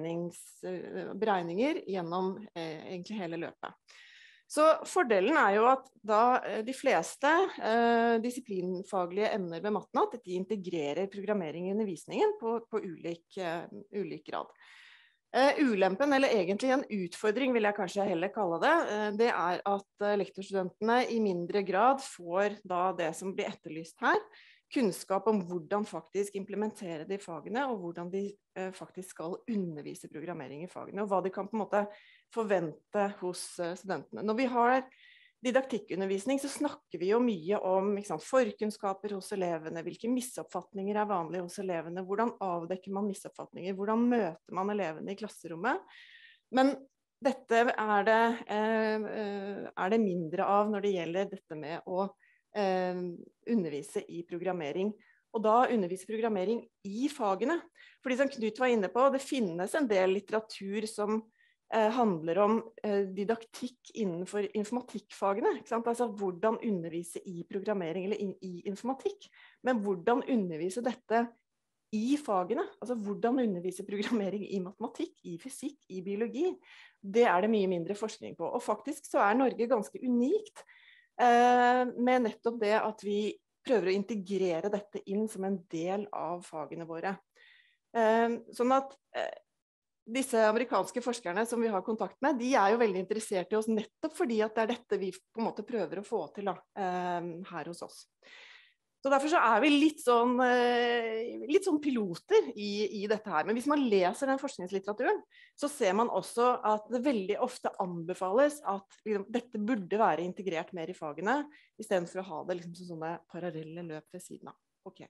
eh, beregninger gjennom eh, egentlig hele løpet. Så fordelen er jo at da de fleste eh, disiplinfaglige emner ved MatMat, de integrerer programmering i undervisningen på, på ulik, uh, ulik grad. Uh, ulempen, eller egentlig en utfordring vil jeg kanskje heller kalle det, uh, det er at uh, lektorstudentene i mindre grad får da det som blir etterlyst her, kunnskap om hvordan faktisk implementere de fagene, og hvordan de uh, faktisk skal undervise programmering i fagene, og hva de kan på en måte forvente hos uh, studentene. Når vi har didaktikkundervisning, så snakker vi jo mye om ikke sant, forkunnskaper hos elevene, hvilke misoppfatninger er vanlige hos elevene, hvordan avdekker man misoppfatninger, hvordan møter man elevene i klasserommet. Men dette er det, uh, er det mindre av når det gjelder dette med å uh, undervise i programmering. Og da undervise programmering i fagene. Fordi som Knut var inne på, det finnes en del litteratur som eh, handler om eh, didaktikk innenfor informatikkfagene. Ikke sant? Altså hvordan undervise i programmering eller in, i informatikk. Men hvordan undervise dette i fagene? Altså hvordan undervise programmering i matematikk, i fysikk, i biologi. Det er det mye mindre forskning på. Og faktisk så er Norge ganske unikt eh, med nettopp det at vi prøver å integrere dette inn som en del av fagene våre. Eh, sånn at eh, disse amerikanske forskerne som vi har kontakt med, de er jo veldig interessert i oss nettopp fordi at det er dette vi på en måte prøver å få til da, eh, her hos oss. Så derfor så er vi litt sånn, eh, litt sånn piloter i, i dette her. Men hvis man leser den forskningslitteraturen, så ser man også at det veldig ofte anbefales at liksom, dette burde være integrert mer i fagene, i stedet for å ha det liksom, sånne parallelle løp ved siden av. Ok.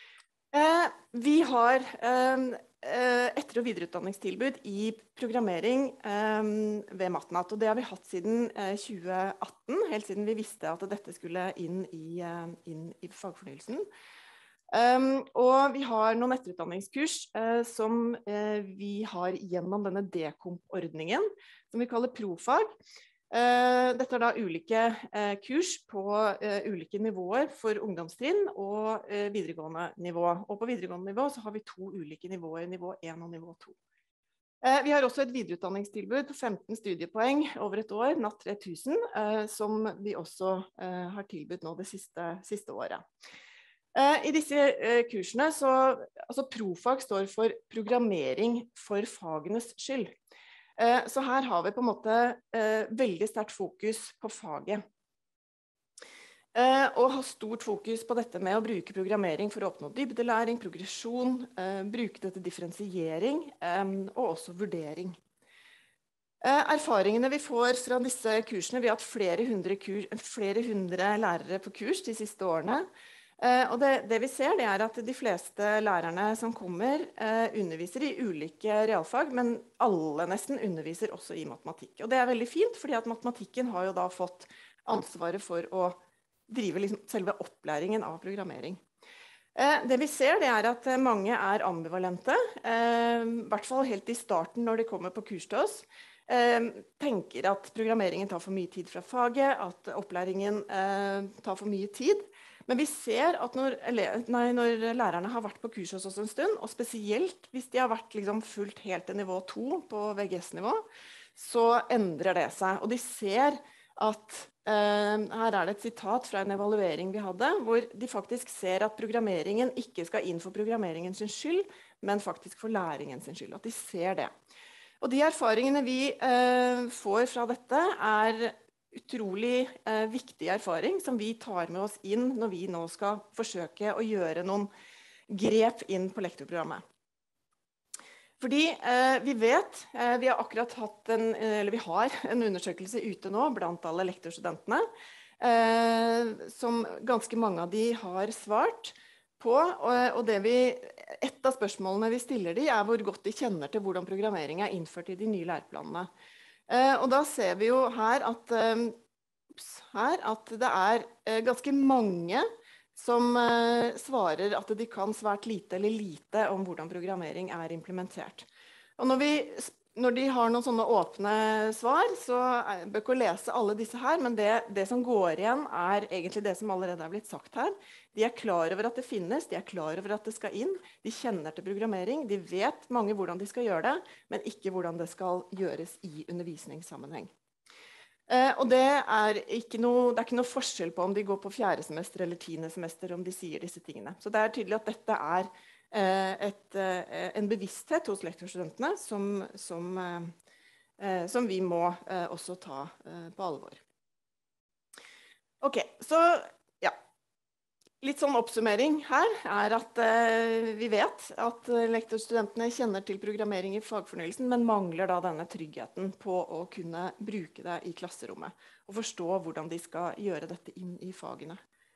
Eh, vi har eh, etter- og videreutdanningstilbud i programmering eh, ved MatMat, og det har vi hatt siden eh, tjue atten, helt siden vi visste at dette skulle inn i, eh, inn i fagfornyelsen. Um, og vi har noen etterutdanningskurs eh, som eh, vi har gjennom denne D-komp-ordningen, som vi kaller profag. Uh, dette er da ulike uh, kurs på uh, ulike nivåer for ungdomstrinn og uh, videregående nivå. Og på videregående nivå så har vi to ulike nivåer, nivå én og nivå to. Uh, vi har også et videreutdanningstilbud på femten studiepoeng over et år, N A T tre tusen, uh, som vi også uh, har tilbudt nå det siste, siste året. I disse kursene så, altså Profag står for programmering for fagenes skyld. Så her har vi på en måte veldig sterkt fokus på faget. Og har stort fokus på dette med å bruke programmering for å oppnå dybdelæring, progresjon, bruke det til differensiering og også vurdering. Erfaringene vi får fra disse kursene, vi har hatt flere hundre, kurs, flere hundre lærere på kurs de siste årene. Og det, det vi ser, det er at de fleste lærerne som kommer eh, underviser i ulike realfag, men alle nesten underviser også i matematikk. Og det er veldig fint, fordi at matematikken har jo da fått ansvaret for å drive liksom selve opplæringen av programmering. Eh, det vi ser, det er at mange er ambivalente, eh, i hvert fall helt i starten når de kommer på kurs til oss. Eh, tenker at programmeringen tar for mye tid fra faget, at opplæringen eh, tar for mye tid. Men vi ser at når, nei, når lærerne har vært på kurs hos oss en stund, og spesielt hvis de har vært liksom fullt helt til nivå to på V G S-nivå, så endrer det seg. Og de ser at, eh, her er det et sitat fra en evaluering vi hadde, hvor de faktisk ser at programmeringen ikke skal inn for programmeringen sin skyld, men faktisk for læringen sin skyld. At de ser det. Og de erfaringene vi eh, får fra dette er utrolig eh, viktig erfaring som vi tar med oss inn når vi nå skal forsøke å gjøre noen grep inn på lektorprogrammet. Fordi eh, vi vet, eh, vi har akkurat hatt en, eller vi har en undersøkelse ute nå blant alle lektorstudentene, eh, som ganske mange av de har svart på, og, og det vi, et av spørsmålene vi stiller de er hvor godt de kjenner til hvordan programmering er innført i de nye læreplanene. Uh, og da ser vi jo her at, uh, ups, her at det er uh, ganske mange som uh, svarer at de kan svært lite eller lite om hvordan programmering er implementert. Og når, vi, når de har noen sånne åpne svar, så jeg bør ikke lese alle disse her, men det, det som går igjen er egentlig det som allerede er blitt sagt her. De er klar over at det finnes, de er klar over at det skal inn, de kjenner til programmering, de vet mange hvordan de skal gjøre det, men ikke hvordan det skal gjøres i undervisningssammenheng. Eh, og det er, ikke noe, det er ikke noe forskjell på om de går på fjerde semester eller tiende semester om de sier disse tingene. Så det er tydelig at dette er eh, et, eh, en bevissthet hos lektorstudentene som, som, eh, som vi må eh, også ta eh, på alvor. Ok, så litt sånn oppsummering her er at eh, vi vet at lektorstudentene kjenner til programmering i fagfornyelsen, men mangler da denne tryggheten på å kunne bruke det i klasserommet og forstå hvordan de skal gjøre dette inn i fagene.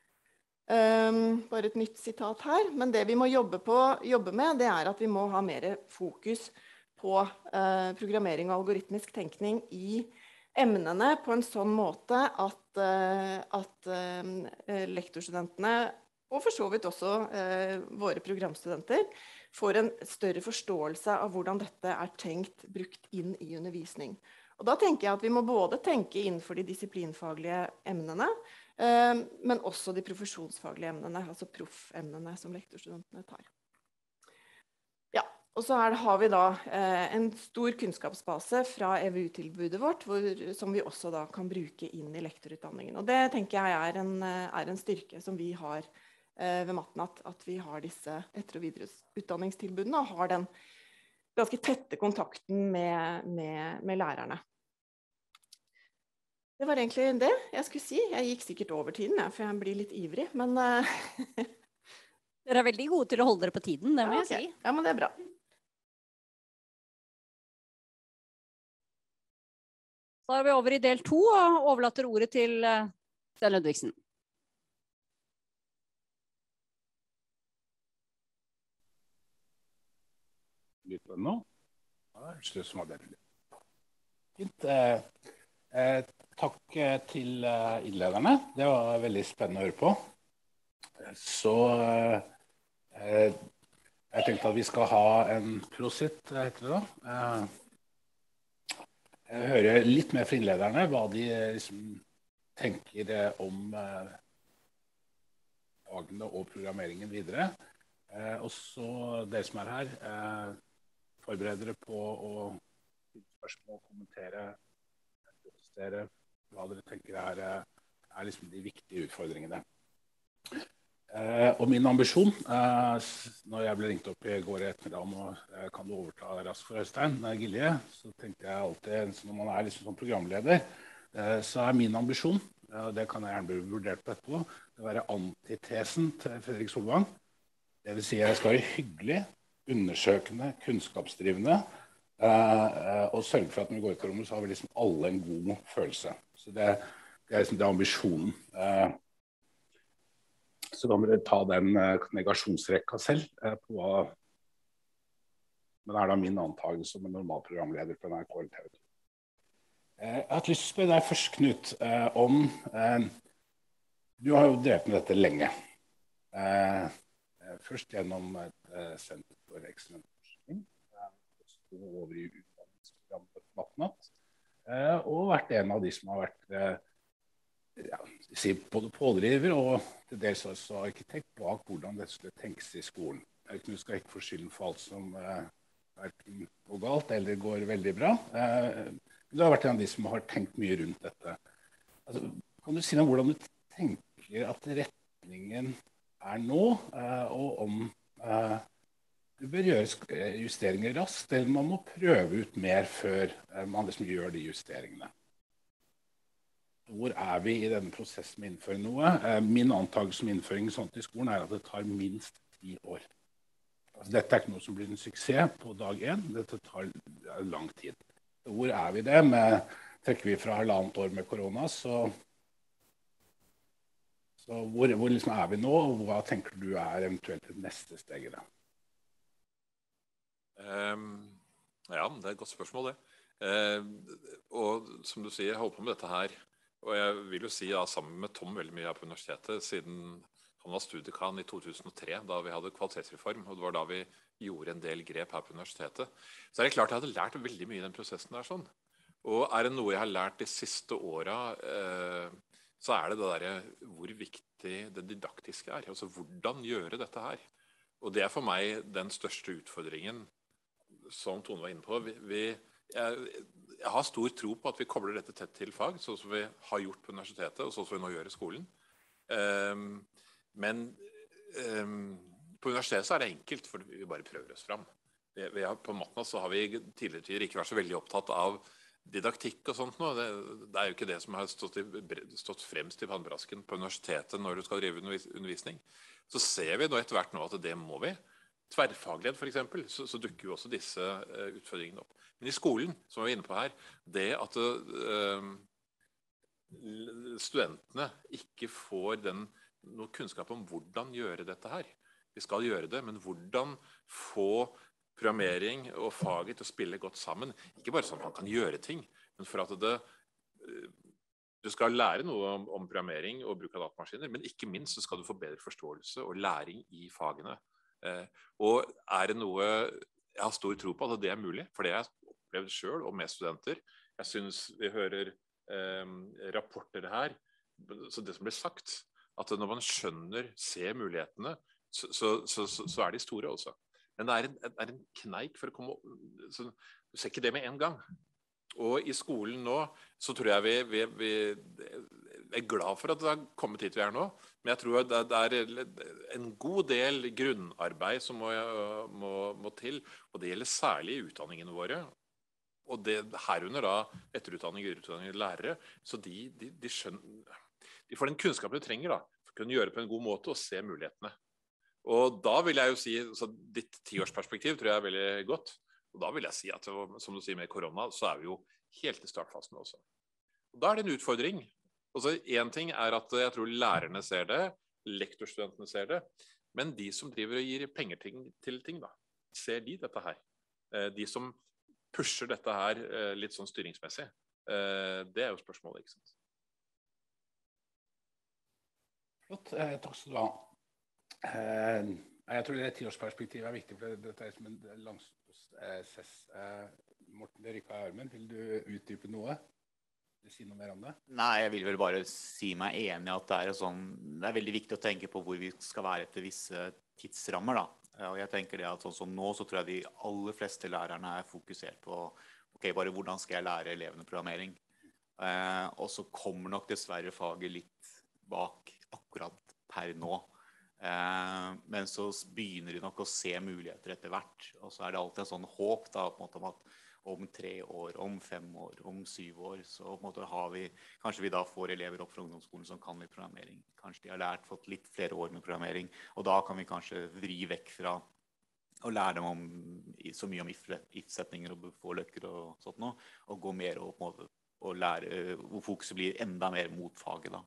Um, bare et nytt sitat her, men det vi må jobbe, på, jobbe med, det er at vi må ha mer fokus på eh, programmering og algoritmisk tenkning i emnene på en sånn måte at, uh, at uh, lektorstudentene, og for så vidt også uh, våre programstudenter, får en større forståelse av hvordan dette er tenkt brukt inn i undervisning. Og da tenker jeg at vi må både tenke innenfor de disiplinfaglige emnene, uh, men også de profesjonsfaglige emnene, altså proff-emnene som lektorstudentene tar. Og så er det, har vi da eh, en stor kunnskapsbase fra E V U-tilbudet vårt, hvor, som vi også da kan bruke inn i lektorutdanningen. Og det tenker jeg er en, er en styrke som vi har eh, ved Matnat, at vi har disse etter- og videreutdanningstilbudene, og har den ganske tette kontakten med, med, med lærerne. Det var egentlig det jeg skulle si. Jeg gikk sikkert over tiden, ja, for jeg blir litt ivrig, men... Eh, Dere er veldig gode til å holde dere på tiden, det må ja, okay. jeg si. Ja, men det er bra. Da er vi over i del to og overlater ordet til Sten Ludvigsen. Litt nå. Ja, det er som var det. Fint. Eh, eh, takk til innlederne. Det var veldig spennende å høre på. Så eh, jeg tenkte at vi skal ha en prosit, heter det da. Eh, Jeg hører litt mer fra innlederne hva de liksom, tenker om eh, fagene og programmeringen videre. Eh, og så dere som er her, eh, forbereder dere på å stille spørsmål, kommentere, protestere hva dere tenker er, er liksom de viktige utfordringene. Eh, og min ambisjon, eh, når jeg ble ringt opp i går ettermiddag om å eh, kan du overta raskt for Øystein eh, Gilje, så tenkte jeg alltid, når man er liksom som programleder, eh, så er min ambisjon, eh, og det kan jeg gjerne bli vurdert på etterpå, det å være antitesen til Fredrik Solvang. Det vil si jeg skal være hyggelig, undersøkende, kunnskapsdrivende, eh, eh, og sørge for at når vi går ut av rommet, så har vi liksom alle en god følelse. Så det, det er liksom det ambisjonen. Eh, Så da må dere ta den eh, negasjonsrekka selv eh, på hva Men det er da min antagelse som en normal programleder på N R K eller T V to. Eh, jeg har hatt lyst til å spørre deg først, Knut, eh, om eh, Du har jo drevet med dette lenge. Eh, først gjennom et eh, senter for ekstern forskning, eh, så over i utdanningsprogrammet på Matnatt, eh, og vært en av de som har vært eh, ja, både pådriver og til dels også arkitekt bak hvordan det skulle tenkes i skolen. Knut skal ikke få skylden for alt som eh, verken går galt eller går veldig bra. Eh, du har vært en av de som har tenkt mye rundt dette. Altså, kan du si noe om hvordan du tenker at retningen er nå, eh, og om eh, det bør gjøres justeringer raskt, eller man må prøve ut mer før eh, man liksom gjør de justeringene? Hvor er vi i denne prosessen med innføring noe? Min antakelse om innføring sånt i skolen er at det tar minst ti år. Altså, dette er ikke noe som blir en suksess på dag én. Dette tar lang tid. Hvor er vi det? Med, trekker vi fra halvannet år med korona, så, så hvor, hvor liksom er vi nå, og hva tenker du er eventuelt det neste steget da? Um, ja, det er et godt spørsmål det. Uh, og som du sier, jeg holder på med dette her. Og jeg vil jo si ja, sammen med Tom veldig mye her på universitetet, siden han var studiekan i to tusen og tre, da vi hadde kvalitetsreform, og det var da vi gjorde en del grep her på universitetet. Så er det klart jeg hadde lært veldig mye i den prosessen der sånn. Og er det noe jeg har lært de siste åra, eh, så er det det der hvor viktig det didaktiske er. Altså hvordan gjøre dette her. Og det er for meg den største utfordringen som Tone var inne på. Vi, vi, jeg, jeg har stor tro på at vi kobler dette tett til fag, sånn som vi har gjort på universitetet, og sånn som vi nå gjør i skolen. Um, men um, på universitetet så er det enkelt, for vi bare prøver oss fram. Vi, vi har, på Matnatt så har vi tidligere tider ikke vært så veldig opptatt av didaktikk og sånt nå. Det, det er jo ikke det som har stått, i, stått fremst i pannbrasken på universitetet når du skal drive undervisning. Så ser vi nå etter hvert nå at det må vi. Tverrfaglighet for eksempel, så, så dukker jo også disse uh, utfordringene opp. Men i skolen, som vi er inne på her, det at uh, studentene ikke får den, noe kunnskap om hvordan gjøre dette her. Vi skal gjøre det, men hvordan få programmering og faget til å spille godt sammen. Ikke bare sånn at man kan gjøre ting, men for at det, uh, du skal lære noe om, om programmering og bruk av datamaskiner, men ikke minst så skal du få bedre forståelse og læring i fagene. Uh, og er det noe jeg har stor tro på at det er mulig, for det har jeg opplevd selv og med studenter. Jeg synes vi hører eh, rapporter her, så det som blir sagt, at når man skjønner, ser mulighetene, så, så, så, så er de store også. Men det er en, er en kneik for å komme opp, så du ser ikke det med en gang. Og i skolen nå, så tror jeg vi, vi, vi er glad for at det har kommet hit vi er nå, men jeg tror at det er en god del grunnarbeid som må, må, må til, og det gjelder særlig i utdanningene våre, og det herunder da etterutdanning, videreutdanning av lærere, så de, de, de, skjønner, de får den kunnskapen de trenger da, for å kunne gjøre det på en god måte og se mulighetene. Og da vil jeg jo si, så ditt tiårsperspektiv tror jeg er veldig godt, og da vil jeg si at, som du sier med korona, så er vi jo helt i startfasen også. Og da er det en utfordring. Og så en ting er at jeg tror lærerne ser det, lektorstudentene ser det, men de som driver og gir penger til, til ting da, ser de dette her? De som pusher dette her litt sånn styringsmessig, det er jo spørsmålet, ikke sant? Flott, eh, takk skal du ha. Eh, jeg tror det tiårsperspektivet er viktig, for dette er som en langsprosess. Eh, Morten Rykka Armen, vil du utdype noe? Vil du si noe mer om det? Nei, jeg vil vel bare si meg enig i at det er, sånn, det er veldig viktig å tenke på hvor vi skal være etter visse tidsrammer da. Og jeg tenker det at sånn som nå, så tror jeg de aller fleste lærerne er fokusert på ok, bare hvordan skal jeg lære elevene programmering. Eh, og så kommer nok dessverre faget litt bak akkurat per nå. Eh, men så begynner de nok å se muligheter etter hvert. Og så er det alltid en sånn håp da, på en måte, om at om tre år, om fem år, om syv år, så på en måte har vi, kanskje vi da får elever opp fra ungdomsskolen som kan litt programmering. Kanskje de har lært, fått litt flere år med programmering, og da kan vi kanskje vri vekk fra å lære dem om, så mye om if-setninger og for-løkker og sånt nå, og gå mer og, på en måte, og lære, hvor fokuset blir enda mer mot faget da.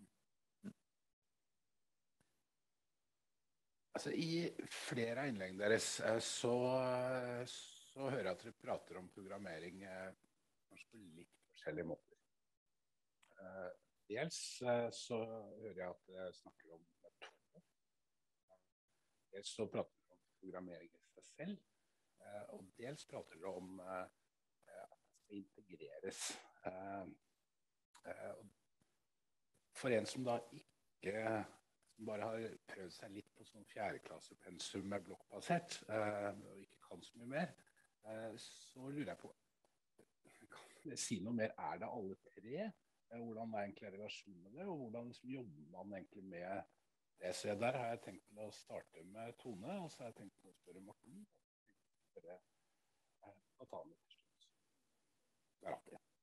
Altså, i flere av innleggene deres så, så hører jeg at dere prater om programmering kanskje på litt forskjellige måter. Uh, dels uh, så hører jeg at dere snakker om metode. Dels så prater dere om programmering i seg selv, uh, og dels prater dere om uh, at det skal integreres. Uh, uh, for en som da ikke bare har prøvd seg litt på sånn fjerdeklassepensum med blokkbasert, uh, og ikke kan så mye mer, uh, så lurer jeg på, kan dere si noe mer? Er det alle tre? Uh, hvordan er egentlig relasjonen med det, og hvordan liksom, jobber man egentlig med det? Så der har jeg tenkt til å starte med Tone, og så har jeg tenkt til å spørre Morten, og spørre uh, Natane til slutt. Der har vi det.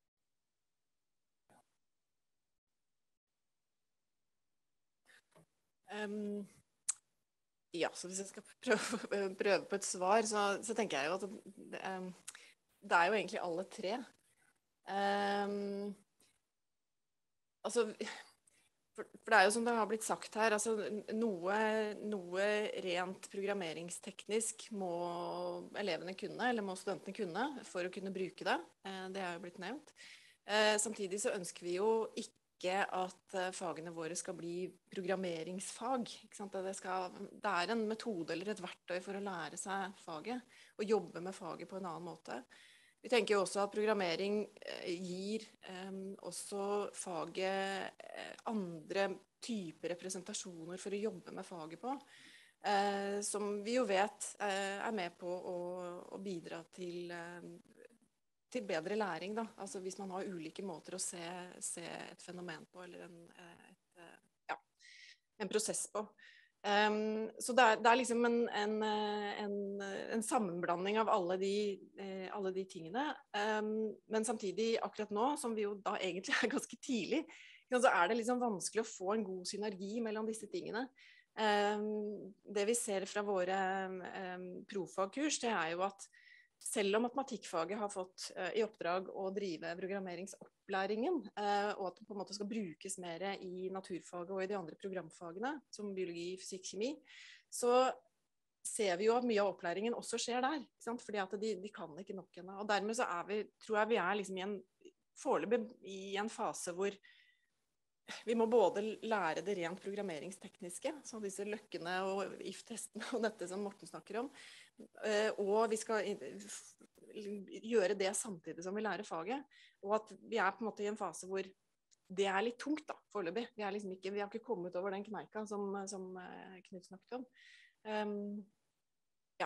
Um, ja, så hvis jeg skal prøve, prøve på et svar, så, så tenker jeg jo at det, um, det er jo egentlig alle tre. Um, altså, for, for det er jo som det har blitt sagt her, altså noe, noe rent programmeringsteknisk må elevene kunne, eller må studentene kunne, for å kunne bruke det. Uh, det er jo blitt nevnt. Uh, samtidig så ønsker vi jo ikke at fagene våre skal bli programmeringsfag. Ikke sant? Det, skal, det er en metode eller et verktøy for å lære seg faget, og jobbe med faget på en annen måte. Vi tenker jo også at programmering gir eh, også faget eh, andre typer representasjoner for å jobbe med faget på, eh, som vi jo vet eh, er med på å, å bidra til eh, til bedre læring da, altså hvis man har ulike måter å se, se et fenomen på, eller en, et, ja, en prosess på. Um, så det er, det er liksom en, en, en, en sammenblanding av alle de, eh, alle de tingene, um, men samtidig akkurat nå, som vi jo da egentlig er ganske tidlig, så er det liksom vanskelig å få en god synergi mellom disse tingene. Um, det vi ser fra våre um, profagkurs, det er jo at selv om matematikkfaget har fått uh, i oppdrag å drive programmeringsopplæringen, uh, og at det på en måte skal brukes mer i naturfaget og i de andre programfagene, som biologi, fysikk, kjemi, så ser vi jo at mye av opplæringen også skjer der, ikke sant? Fordi at de, de kan ikke nok ennå. Og dermed så er vi, tror jeg vi er liksom i en, foreløpig i en fase hvor vi må både lære det rent programmeringstekniske, så disse løkkene og if-testene og dette som Morten snakker om, og vi skal gjøre det samtidig som vi lærer faget, og at vi er på en måte i en fase hvor det er litt tungt da, foreløpig. Vi, er liksom ikke, vi har ikke kommet over den kneika som, som Knut snakket om. Um, ja.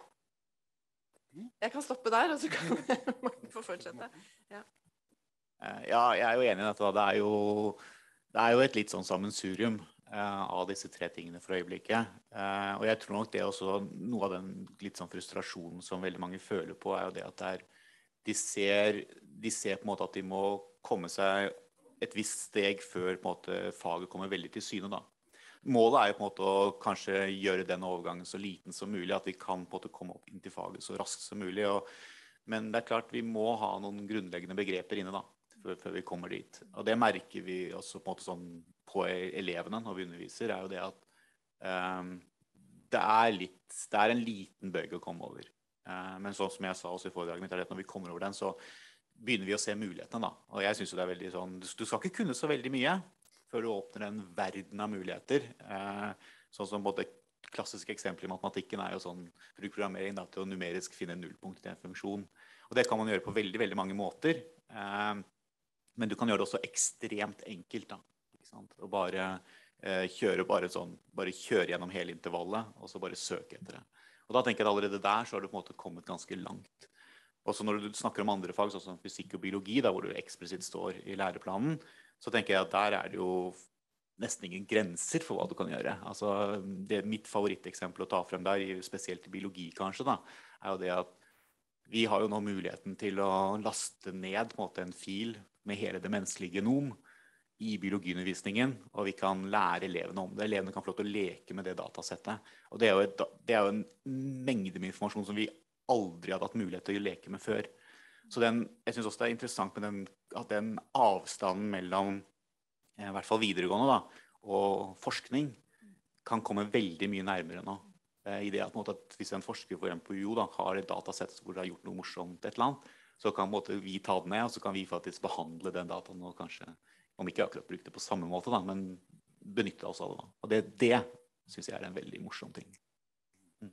Jeg kan stoppe der, og så kan Morten få fortsette. Ja. Ja, jeg er jo enig i dette. Det er jo, det er jo et litt sånn sammensurium av disse tre tingene for øyeblikket. Og jeg tror nok det er også noe av den litt sånn frustrasjonen som veldig mange føler på, er jo det at det er, de, ser, de ser på en måte at de må komme seg et visst steg før på en måte faget kommer veldig til syne da. Målet er jo på en måte å kanskje gjøre den overgangen så liten som mulig, at vi kan på en måte komme opp inn til faget så raskt som mulig. Og, men det er klart vi må ha noen grunnleggende begreper inne da, før, før vi kommer dit. Og det merker vi også på en måte sånn på elevene når vi underviser, er jo det at um, det, er litt, det er en liten bøyg å komme over. Uh, men sånn som jeg sa også i foredraget mitt, er det at når vi kommer over den, så begynner vi å se mulighetene da. Og jeg synes jo det er veldig sånn, du skal ikke kunne så veldig mye før du åpner en verden av muligheter. Uh, sånn som både klassiske eksempler i matematikken er jo sånn programmering da, til å numerisk finne nullpunkt i en funksjon. Og det kan man gjøre på veldig, veldig mange måter. Uh, men du kan gjøre det også ekstremt enkelt da. Og bare eh, kjøre bare sånn, bare kjøre gjennom hele intervallet, og så bare søke etter det. Og da tenker jeg at allerede der så har du på en måte kommet ganske langt. Og så når du snakker om andre fag, sånn som fysikk og biologi, da, hvor du eksplisitt står i læreplanen, så tenker jeg at der er det jo nesten ingen grenser for hva du kan gjøre. Altså, det mitt favoritteksempel å ta frem der, spesielt i biologi kanskje, da, er jo det at vi har jo nå muligheten til å laste ned på en måte en fil med hele det menneskelige genom i biologiundervisningen, og vi kan lære elevene om det. Elevene kan få lov til å leke med det datasettet. Og det er jo, et, det er jo en mengde med informasjon som vi aldri hadde hatt mulighet til å leke med før. Så den, jeg synes også det er interessant med den, at den avstanden mellom i hvert fall videregående da, og forskning kan komme veldig mye nærmere nå. I det at, at hvis en forsker for eksempel på U da, har et datasett hvor det har gjort noe morsomt et eller annet, så kan måte, vi ta det ned, og så kan vi faktisk behandle den dataen og kanskje, om ikke akkurat bruke det på samme måte, da, men benytte oss av det. Da. Og det, det synes jeg er en veldig morsom ting. Mm.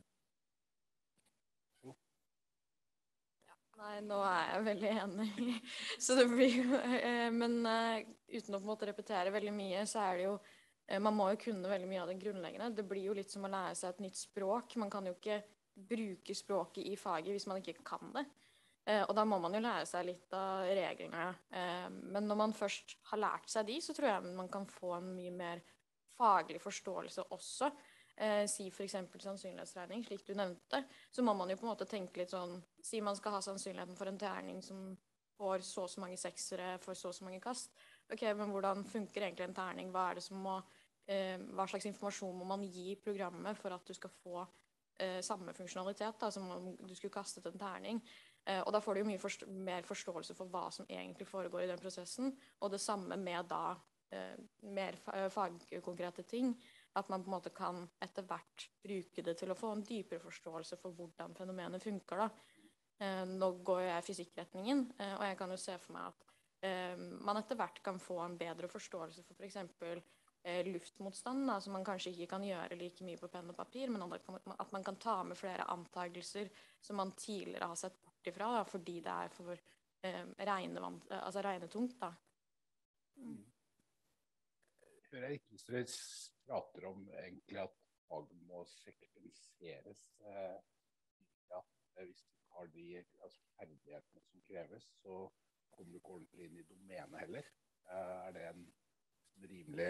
Ja, nei, nå er jeg veldig enig. Så det blir jo, men uten å på en måte repetere veldig mye, så er det jo man må jo kunne veldig mye av det grunnleggende. Det blir jo litt som å lære seg et nytt språk. Man kan jo ikke bruke språket i faget hvis man ikke kan det. Eh, og da må man jo lære seg litt av reglene. Eh, men når man først har lært seg de, så tror jeg man kan få en mye mer faglig forståelse også. Eh, si for eksempel sannsynlighetsregning, slik du nevnte, så må man jo på en måte tenke litt sånn, si man skal ha sannsynligheten for en terning som får så og så mange seksere, får så og så mange kast. Ok, men hvordan funker egentlig en terning? Hva er det som må, eh, hva slags informasjon må man gi programmet for at du skal få eh, samme funksjonalitet da, som om du skulle kastet en terning? Eh, og da får du jo mye forst- mer forståelse for hva som egentlig foregår i den prosessen, og det samme med da eh, mer fa- fagkonkrete ting, at man på en måte kan etter hvert bruke det til å få en dypere forståelse for hvordan fenomenet funker da. Eh, nå går jeg fysikkretningen, eh, og jeg kan jo se for meg at man etter hvert kan få en bedre forståelse for for eksempel eh, luftmotstand, da, som man kanskje ikke kan gjøre like mye på penn og papir, men at man kan ta med flere antagelser som man tidligere har sett bort ifra, da, fordi det er for eh, regnevant, altså regnetungt. Da. Mm. Jeg hører ikke hvis dere prater om egentlig at fag må sekvenseres. Eh, ja, hvis du har de altså, ferdighetene som kreves, så kommer du ikke ordentlig inn i domenet heller. Er det en rimelig...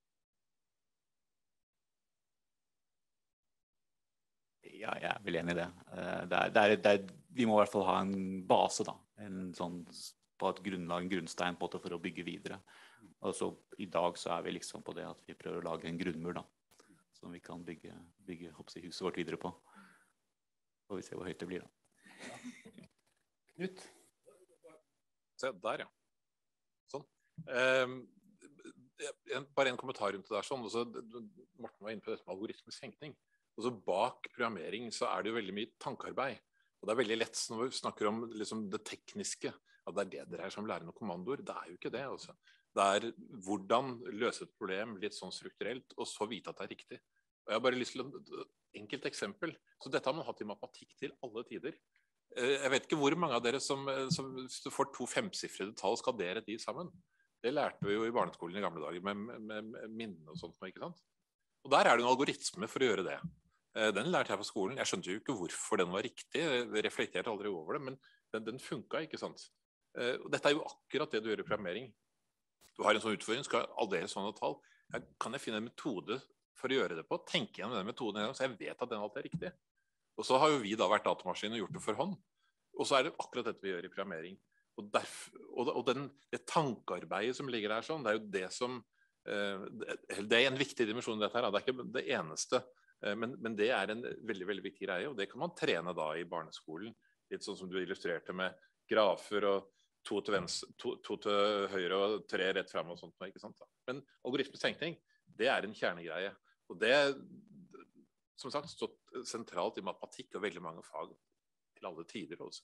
Ja, jeg er vel enig i det. Det er, det er, det er, vi må i hvert fall ha en base da, en sånn, på et grunnlag, en grunnstein på det for å bygge videre. Og så i dag så er vi liksom på det at vi prøver å lage en grunnmur da, som vi kan bygge, bygge hoppsi, huset vårt videre på. Og vi ser hvor høyt det blir da. Ja. Knut? Se, der ja. Sånn. Um, en, bare en kommentar rundt det der sånn. Også, Morten var inne på dette med algoritmisk tenkning. Også bak programmering så er det jo veldig mye tankearbeid. Og det er veldig lett når vi snakker om liksom, det tekniske, at det er det dere er som lærer noen kommandoer. Det er jo ikke det. Også. Det er hvordan løse et problem litt sånn strukturelt, og så vite at det er riktig. Og jeg har bare lyst til et enkelt eksempel. Så dette har man hatt i matematikk til alle tider. Jeg vet ikke hvor mange av dere som, som får to femsifrede tall, skal dere de sammen. Det lærte vi jo i barneskolen i gamle dager med, med, med minne og sånt, ikke sant? Og der er det en algoritme for å gjøre det. Den lærte jeg på skolen. Jeg skjønte jo ikke hvorfor den var riktig. Jeg reflekterte aldri over det, men den, den funket, ikke sant? Og dette er jo akkurat det du gjør i programmering. Du har en sånn utfordring, skal aldri sånne tall. Kan jeg finne en metode for å gjøre det på? Tenke gjennom den metoden en gang, så jeg vet at den alltid er riktig. Og så har jo vi da vært datamaskin og gjort det for hånd. Og så er det akkurat dette vi gjør i programmering. Og, derf, og, og den, det tankearbeidet som ligger der sånn, det er jo det som, eh, det er en viktig dimensjon i dette her. Det er ikke det eneste, eh, men, men det er en veldig, veldig viktig greie, og det kan man trene da i barneskolen. Litt sånn som du illustrerte med grafer og to til, venstre, to, to til høyre og tre rett frem og sånt. Ikke sant? Men algoritmisk tenkning, det er en kjernegreie. Og det som sagt, stått sentralt i matematikk og veldig mange fag til alle tider også.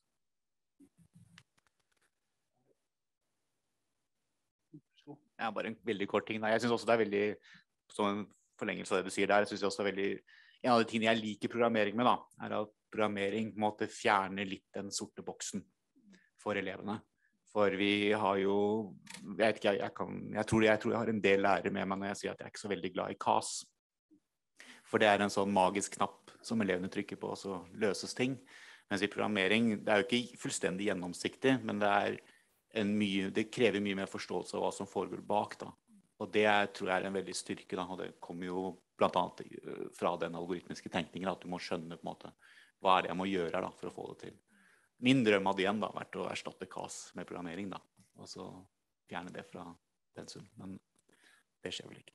Ja, bare en veldig kort ting. Jeg synes også det er veldig, som en forlengelse av det du sier der, jeg synes også det er veldig, en av de tingene jeg liker programmering med da, er at programmering måtte fjerne litt den sorte boksen for elevene. For vi har jo, jeg vet ikke, jeg, kan, jeg, tror, jeg tror jeg har en del lærere med meg når jeg sier at jeg er ikke så veldig glad i K A S. For det er en sånn magisk knapp som elevene trykker på, og så løses ting. Mens i programmering, det er jo ikke fullstendig gjennomsiktig, men det, er en mye, det krever mye mer forståelse av hva som foregår bak da. Og det er, tror jeg er en veldig styrke, da, og det kommer jo blant annet fra den algoritmiske tenkningen, at du må skjønne på en måte, hva er det jeg må gjøre her da, for å få det til. Min drøm hadde igjen da, vært å erstatte C A S med programmering da, og så fjerne det fra pensum, men det skjer vel ikke.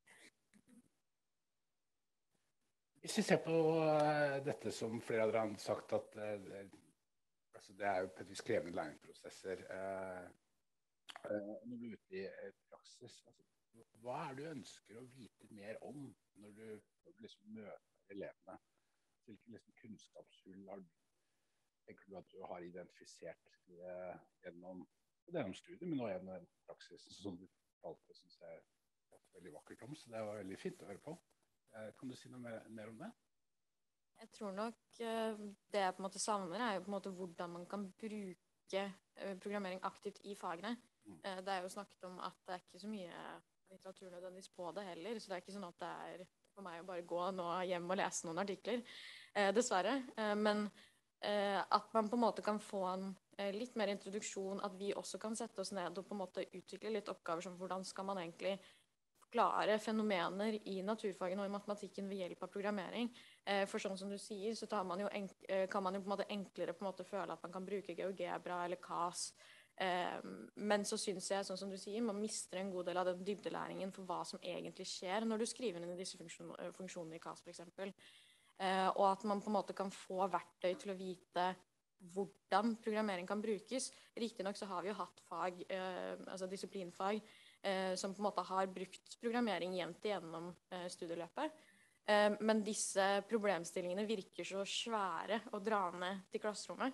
Hvis vi ser på uh, dette som flere av dere har sagt, at uh, altså det er jo på et vis krevende læringsprosesser. Uh, uh, når du er ute i uh, praksis, altså, hva er det du ønsker å vite mer om når du, når du liksom møter elevene? Hvilke liksom, kunnskapshull har du, tenker du at du har identifisert uh, gjennom, gjennom studiet, men også gjennom praksis, som du valgte, synes jeg er veldig vakkert om, så det var veldig fint å høre på. Kan du si noe mer, mer om det? Jeg tror nok det jeg på en måte savner er jo på en måte hvordan man kan bruke programmering aktivt i fagene. Mm. Det er jo snakket om at det er ikke så mye litteratur nødvendigvis på det heller, så det er ikke sånn at det er for meg å bare gå nå hjem og lese noen artikler, dessverre. Men at man på en måte kan få en litt mer introduksjon, at vi også kan sette oss ned og på en måte utvikle litt oppgaver som hvordan skal man egentlig klare fenomener i naturfagen og i matematikken ved hjelp av programmering. For sånn som du sier, så tar man jo kan man jo på en måte enklere på en måte føle at man kan bruke GeoGebra eller C A S. Men så synes jeg, sånn som du sier, man mister en god del av den dybdelæringen for hva som egentlig skjer når du skriver inn i disse funksjonene i C A S for eksempel. Og at man på en måte kan få verktøy til å vite hvordan programmering kan brukes. Riktig nok så har vi jo hatt fag, altså disiplinfag, som på en måte har brukt programmering jevnt igjennom studieløpet. Men disse problemstillingene virker så svære å dra ned til klasserommet,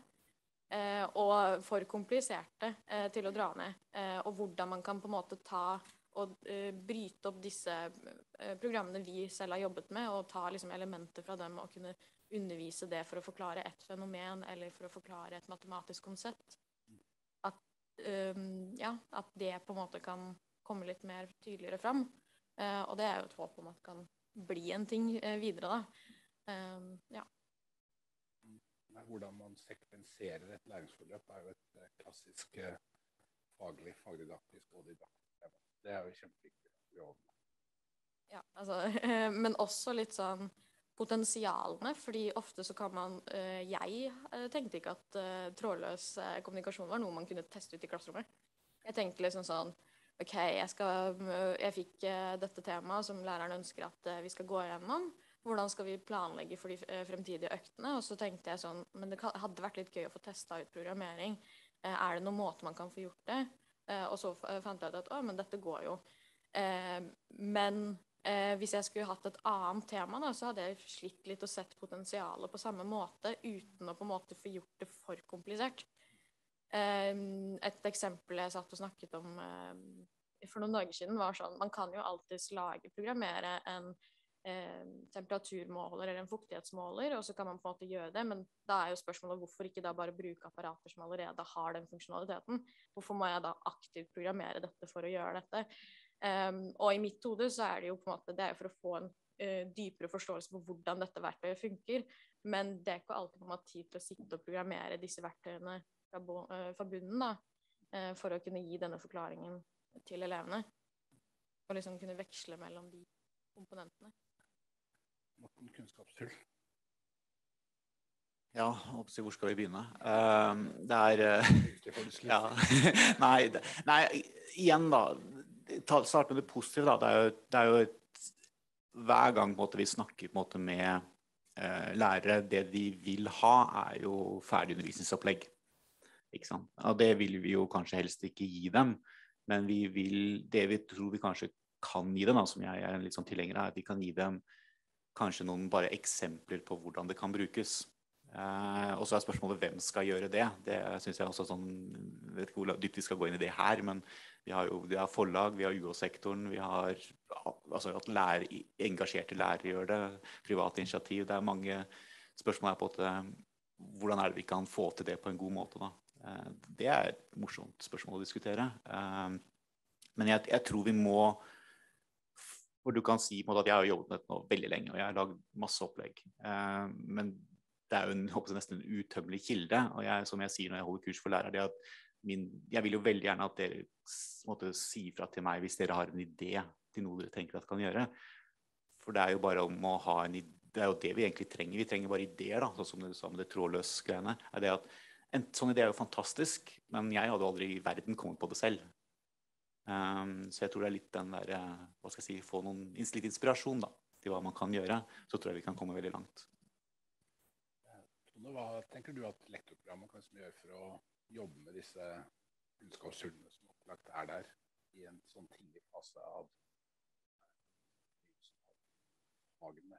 og for kompliserte til å dra ned. Og hvordan man kan på en måte ta og bryte opp disse programmene vi selv har jobbet med, og ta liksom elementer fra dem og kunne undervise det for å forklare et fenomen, eller for å forklare et matematisk konsept. At, ja, at det på en måte kan komme litt mer tydeligere fram. Uh, og det er jo et håp om at det kan bli en ting uh, videre da. Um, ja. Hvordan man sekvenserer et læringsforløp er jo et uh, klassisk uh, faglig, fagdidaktisk og didaktisk tema. Det er jo kjempeviktig. Ja, altså, uh, men også litt sånn potensialene, fordi ofte så kan man, uh, jeg uh, tenkte ikke at uh, trådløs uh, kommunikasjon var noe man kunne teste ut i klasserommet. Jeg tenkte liksom sånn, ok, jeg, skal, jeg fikk uh, dette temaet som læreren ønsker at uh, vi skal gå igjennom. Hvordan skal vi planlegge for de uh, fremtidige øktene? Og så tenkte jeg sånn, men det hadde vært litt gøy å få testet ut programmering. Uh, er det noen måte man kan få gjort det? Uh, og så uh, fant jeg ut at, å, men dette går jo. Uh, men uh, hvis jeg skulle hatt et annet tema, da, så hadde jeg slitt litt og sett potensialet på samme måte, uten å på en måte få gjort det for komplisert. Et eksempel jeg satt og snakket om for noen dager siden var sånn, man kan jo alltid lage, programmere en eh, temperaturmåler eller en fuktighetsmåler, og så kan man på en måte gjøre det, men da er jo spørsmålet hvorfor ikke da bare bruke apparater som allerede har den funksjonaliteten? Hvorfor må jeg da aktivt programmere dette for å gjøre dette? Um, og i mitt hode så er det jo på en måte, det er for å få en uh, dypere forståelse på hvordan dette verktøyet funker, men det er ikke alltid man har tid til å sitte og programmere disse verktøyene fra, uh, fra bunnen da, uh, for å kunne gi denne forklaringen til elevene, og liksom kunne veksle mellom de komponentene. Morten, kunnskapshull. Ja, hvor skal vi begynne? Uh, det er... Uh, ja. nei, det, nei, igjen da, ta, start med det positive da, det er jo, det er jo et, hver gang på en måte, vi snakker på en måte, med uh, lærere, det de vil ha er jo ferdig undervisningsopplegg. Ikke sant? Og det vil vi jo kanskje helst ikke gi dem, men vi vil, det vi tror vi kanskje kan gi dem, da, som jeg er litt sånn tilhenger av, at vi kan gi dem kanskje noen bare eksempler på hvordan det kan brukes. Uh, og så er spørsmålet hvem skal gjøre det. Det synes jeg også sånn, jeg vet ikke hvor dypt vi skal gå inn i det her, men vi har jo vi har forlag, vi har U H-sektoren, vi har altså at lærer, engasjerte lærere gjør det, private initiativ. Det er mange spørsmål her på at hvordan er det vi kan få til det på en god måte da. Det er et morsomt spørsmål å diskutere. Men jeg, jeg tror vi må, for du kan si på en måte at jeg har jobbet med det nå veldig lenge, og jeg har laget masse opplegg. Men det er jo en, håper jeg, nesten en utømmelig kilde, og jeg, som jeg sier når jeg holder kurs for lærere, det er at min, jeg vil jo veldig gjerne at dere måtte si fra til meg hvis dere har en idé til noe dere tenker at kan gjøre. For det er jo bare om å ha en idé, det er jo det vi egentlig trenger. Vi trenger bare ideer, da, sånn som det sa med det trådløse greiene. Er det at en sånn idé er jo fantastisk, men jeg hadde aldri i verden kommet på det selv. Um, så jeg tror det er litt den der, hva skal jeg si, få noen, litt inspirasjon da, til hva man kan gjøre, så tror jeg vi kan komme veldig langt. Hva tenker du at lektorprogrammet kan gjøre for å jobbe med disse kunnskapshullene som opplagt er der i en sånn tidlig fase av fagene?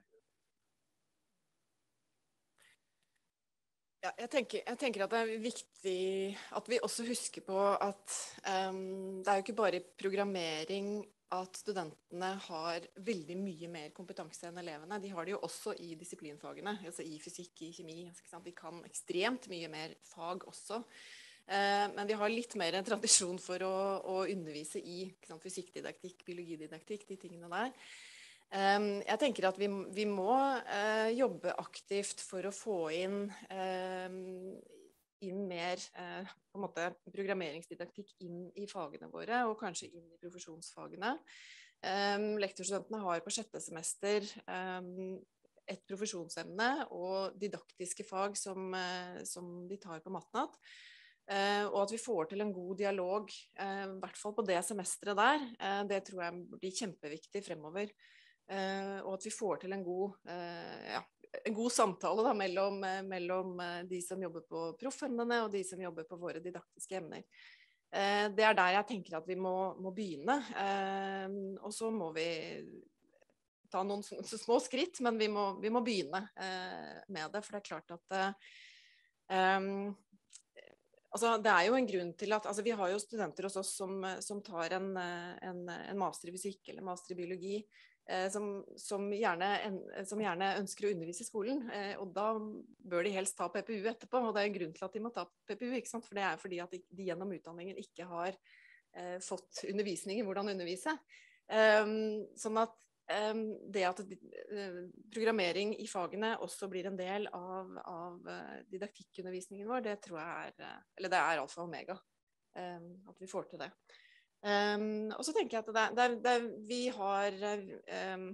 Ja, jeg, tenker, jeg tenker at det er viktig at vi også husker på at um, det er jo ikke bare i programmering at studentene har veldig mye mer kompetanse enn elevene. De har det jo også i disiplinfagene, altså i fysikk, i kjemi. De kan ekstremt mye mer fag også. Uh, men vi har litt mer en tradisjon for å, å undervise i fysikkdidaktikk, biologididaktikk, de tingene der. Um, jeg tenker at vi, vi må uh, jobbe aktivt for å få inn, uh, inn mer uh, på en måte, programmeringsdidaktikk inn i fagene våre, og kanskje inn i profesjonsfagene. Um, lektorstudentene har på sjette semester um, et profesjonsemne og didaktiske fag som, uh, som de tar på matnatt. Uh, og at vi får til en god dialog, uh, i hvert fall på det semesteret der, uh, det tror jeg blir kjempeviktig fremover. Uh, og at vi får til en god, uh, ja, en god samtale da, mellom, uh, mellom uh, de som jobber på proffemnene og de som jobber på våre didaktiske emner. Uh, det er der jeg tenker at vi må, må begynne. Uh, og så må vi ta noen små skritt, men vi må, vi må begynne uh, med det, for det er klart at uh, um, altså, det er jo en grunn til at altså, vi har jo studenter hos oss som, som tar en, en, en master i fysikk eller master i biologi, eh, som, som, gjerne, en, som gjerne ønsker å undervise i skolen, eh, og da bør de helst ta P P U etterpå, og det er en grunn til at de må ta P P U, ikke sant? For det er fordi at de, de gjennom utdanningen ikke har eh, fått undervisning i hvordan undervise. Um, sånn at um, det at uh, programmering i fagene også blir en del av, av uh, didaktikkundervisningen vår, det tror jeg er, uh, eller det er alfa og omega, um, at vi får til det. Um, og så tenker jeg at det, det, det, vi har um,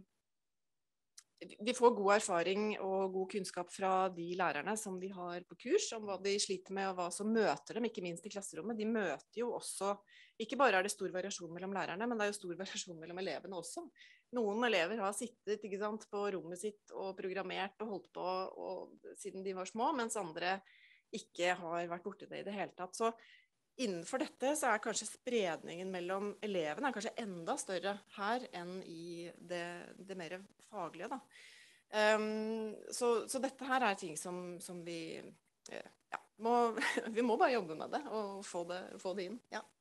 vi får god erfaring og god kunnskap fra de lærerne som vi har på kurs, om hva de sliter med og hva som møter dem, ikke minst i klasserommet. De møter jo også, ikke bare er det stor variasjon mellom lærerne, men det er jo stor variasjon mellom elevene også. Noen elever har sittet, ikke sant, på rommet sitt og programmert og holdt på og, siden de var små, mens andre ikke har vært borti det i det hele tatt. Så innenfor dette så er kanskje spredningen mellom elevene er kanskje enda større her enn i det, det mer faglige, da. Um, så, så dette her er ting som, som vi ja, må, vi må bare jobbe med det og få det, få det inn. Ja.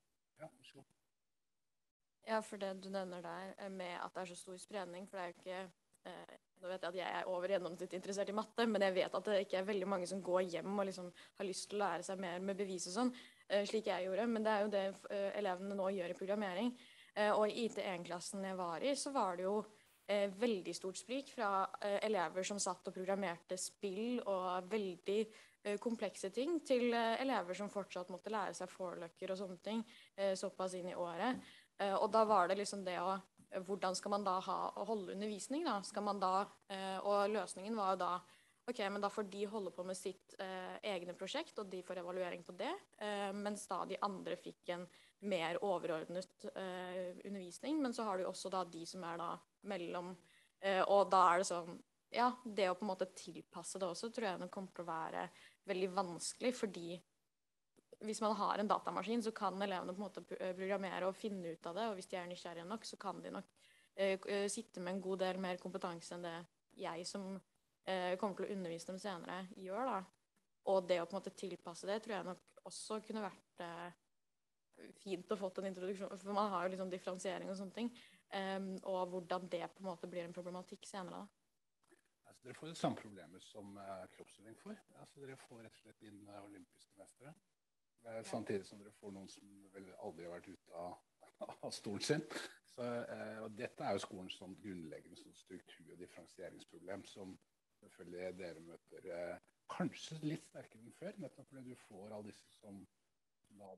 Ja, for det du nevner der med at det er så stor spredning, for det er jo ikke eh, nå vet jeg at jeg er over gjennomsnitt interessert i matte, men jeg vet at det ikke er veldig mange som går hjem og liksom har lyst til å lære seg mer med bevis og sånn, eh, slik jeg gjorde. Men det er jo det eh, elevene nå gjør i programmering. Eh, og i I T én-klassen jeg var i, så var det jo eh, veldig stort sprik fra eh, elever som satt og programmerte spill og veldig eh, komplekse ting, til eh, elever som fortsatt måtte lære seg forløkker og sånne ting, eh, såpass inn i året. Eh, og da var det liksom det å hvordan skal man da ha, holde undervisning da? Skal man da, eh, og løsningen var jo da, ok, men da får de holde på med sitt eh, egne prosjekt, og de får evaluering på det, eh, mens da de andre fikk en mer overordnet eh, undervisning, men så har du også da de som er da mellom, eh, og da er det sånn, ja, det å på en måte tilpasse det også, tror jeg det kommer til å være veldig vanskelig, fordi hvis man har en datamaskin, så kan elevene på en måte programmere og finne ut av det, og hvis de er nysgjerrige nok, så kan de nok eh, sitte med en god del mer kompetanse enn det jeg som eh, kommer til å undervise dem senere gjør da. Og det å på en måte tilpasse det, tror jeg nok også kunne vært eh, fint å fått en introduksjon, for man har jo liksom differensiering og sånne ting, um, og hvordan det på en måte blir en problematikk senere da. Altså, dere får det samme problemet som uh, kroppsøving får. Altså, dere får rett og slett inn uh, olympiske mestere. Samtidig som dere får noen som vel aldri har vært ute av, av stolen sin. Så, eh, og dette er jo skolens sånn grunnleggende sånn struktur- og differensieringsproblem som selvfølgelig dere møter eh, kanskje litt sterkere enn før, nettopp fordi du får alle disse som da har brukt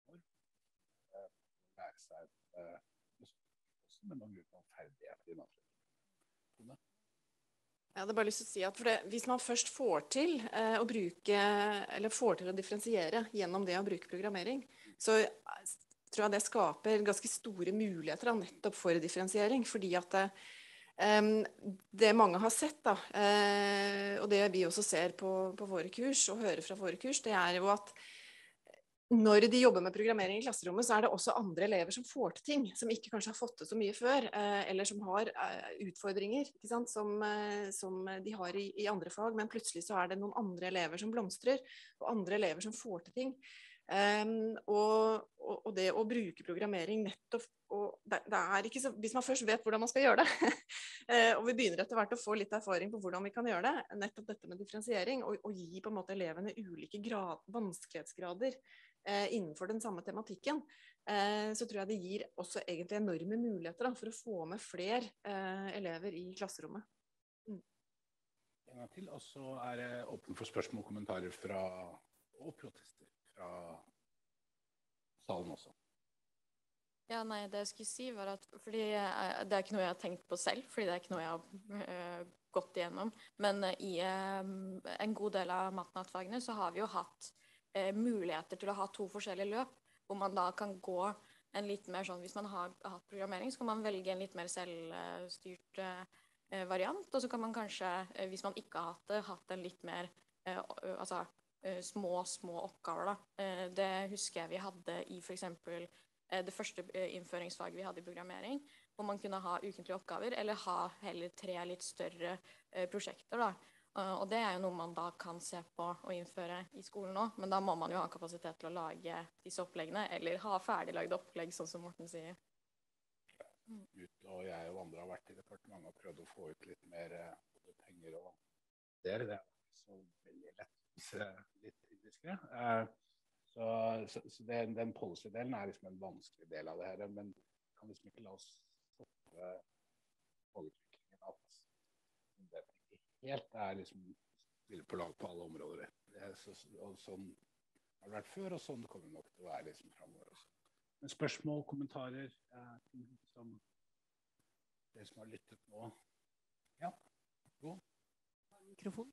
år. Eh, lære seg eh, men noen grupper av ferdigheter i naturfag. Jeg hadde bare lyst til å si at for det, hvis man først får til eh, å bruke, eller får til å differensiere gjennom det å bruke programmering, så tror jeg det skaper ganske store muligheter da, nettopp for differensiering, fordi at eh, det mange har sett da, eh, og det vi også ser på, på våre kurs og hører fra våre kurs, det er jo at når de jobber med programmering i klasserommet, så er det også andre elever som får til ting, som ikke kanskje har fått til så mye før, eh, eller som har eh, utfordringer, ikke sant? Som, eh, som de har i, i andre fag, men plutselig så er det noen andre elever som blomstrer, og andre elever som får til ting. Um, og, og, og det å bruke programmering nettopp, og det, det er ikke så, hvis man først vet hvordan man skal gjøre det, og vi begynner etter hvert å få litt erfaring på hvordan vi kan gjøre det, nettopp dette med differensiering, og, og gi på en måte elevene ulike grad, vanskelighetsgrader, innenfor den samme tematikken, så tror jeg det gir også egentlig enorme muligheter da, for å få med flere elever i klasserommet. Mm. En gang til, og så er det åpen for spørsmål og kommentarer fra, og protester fra salen også. Ja, nei, det jeg skulle si var at, fordi det er ikke noe jeg har tenkt på selv, fordi det er ikke noe jeg har uh, gått igjennom, men uh, i uh, en god del av matnattfagene så har vi jo hatt muligheter til å ha to forskjellige løp, hvor man da kan gå en litt mer sånn, hvis man har hatt programmering, så kan man velge en litt mer selvstyrt eh, variant, og så kan man kanskje, eh, hvis man ikke har hatt det, hatt en litt mer, eh, altså, eh, små, små oppgaver da. Eh, det husker jeg vi hadde i for eksempel eh, det første innføringsfaget vi hadde i programmering, hvor man kunne ha ukentlige oppgaver, eller ha heller tre litt større eh, prosjekter da. Og det er jo noe man da kan se på og innføre i skolen nå, men da må man jo ha kapasitet til å lage disse oppleggene, eller ha ferdiglagde opplegg, sånn som Morten sier. Mm. Ut, og jeg og andre har vært i departementet og prøvd å få ut litt mer både penger og det er det så veldig lett, litt kritiske. Så, så, så det, den policy-delen er liksom en vanskelig del av det her, men kan liksom ikke la oss stoppe utviklingen at det helt er liksom spiller på lag på alle områder. Det er så, og sånn har det vært før, og sånn kommer det nok til å være liksom fremover også. Men spørsmål, kommentarer, eh, som dere som har lyttet nå. Ja, god. Mikrofon.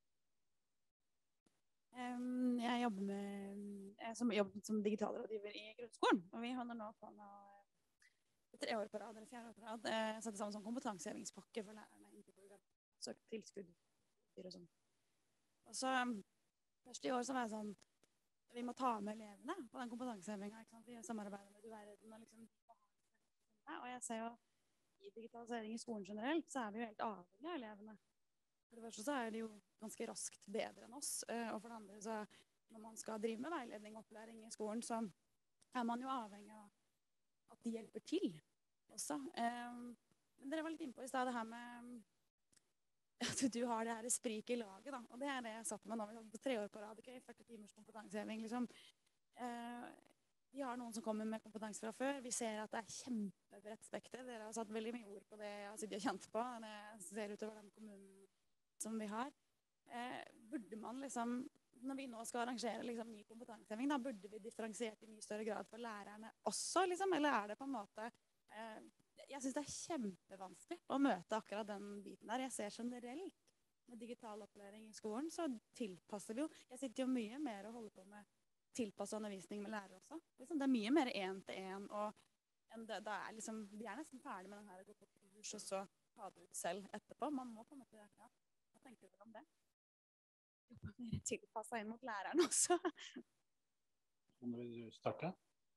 Um, jeg jobber med, jeg som, jobber som digitalrådgiver i grunnskolen, og vi holder nå på med tre år på rad, eller fjerde år på rad, eh, sette sammen som kompetansehevingspakke for lærerne innenfor programmet. Søkt tilskudd og sånn. Og så først i år så var jeg sånn, vi må ta med elevene på den kompetansehevinga, ikke sant? Vi samarbeider med du verden og liksom, og jeg ser jo i digitalisering i skolen generelt, så er vi jo helt avhengig av elevene. For det første så er de jo ganske raskt bedre enn oss, og for det andre så når man skal drive med veiledning og opplæring i skolen, så er man jo avhengig av at de hjelper til også. Men dere var litt inne på i stedet det her med at du har det her sprik i laget, da. Og det er det jeg satt med nå. Vi har på tre år på rad, okay? førti timers kompetanseheving, liksom. Eh, vi har noen som kommer med kompetanse fra før. Vi ser at det er kjempebredt spekter. Dere har satt veldig mye ord på det jeg har sittet og kjent på. Det ser utover den kommunen som vi har. Eh, burde man liksom, når vi nå skal arrangere liksom, ny kompetanseheving, da burde vi differensiert i mye større grad for lærerne også, liksom? Eller er det på en måte eh, jeg synes det er kjempevanskelig å møte akkurat den biten der. Jeg ser generelt med digital opplæring i skolen, så tilpasser vi jo. Jeg sitter jo mye mer og holder på med tilpasset undervisning med lærere også. Det er mye mer en til en, og en det, det er liksom, vi er nesten ferdig med den her å gå på kurs, og så ta det ut selv etterpå. Man må på en måte, ja, hva tenker du om det? Tilpasset inn mot læreren også. Vil du starte?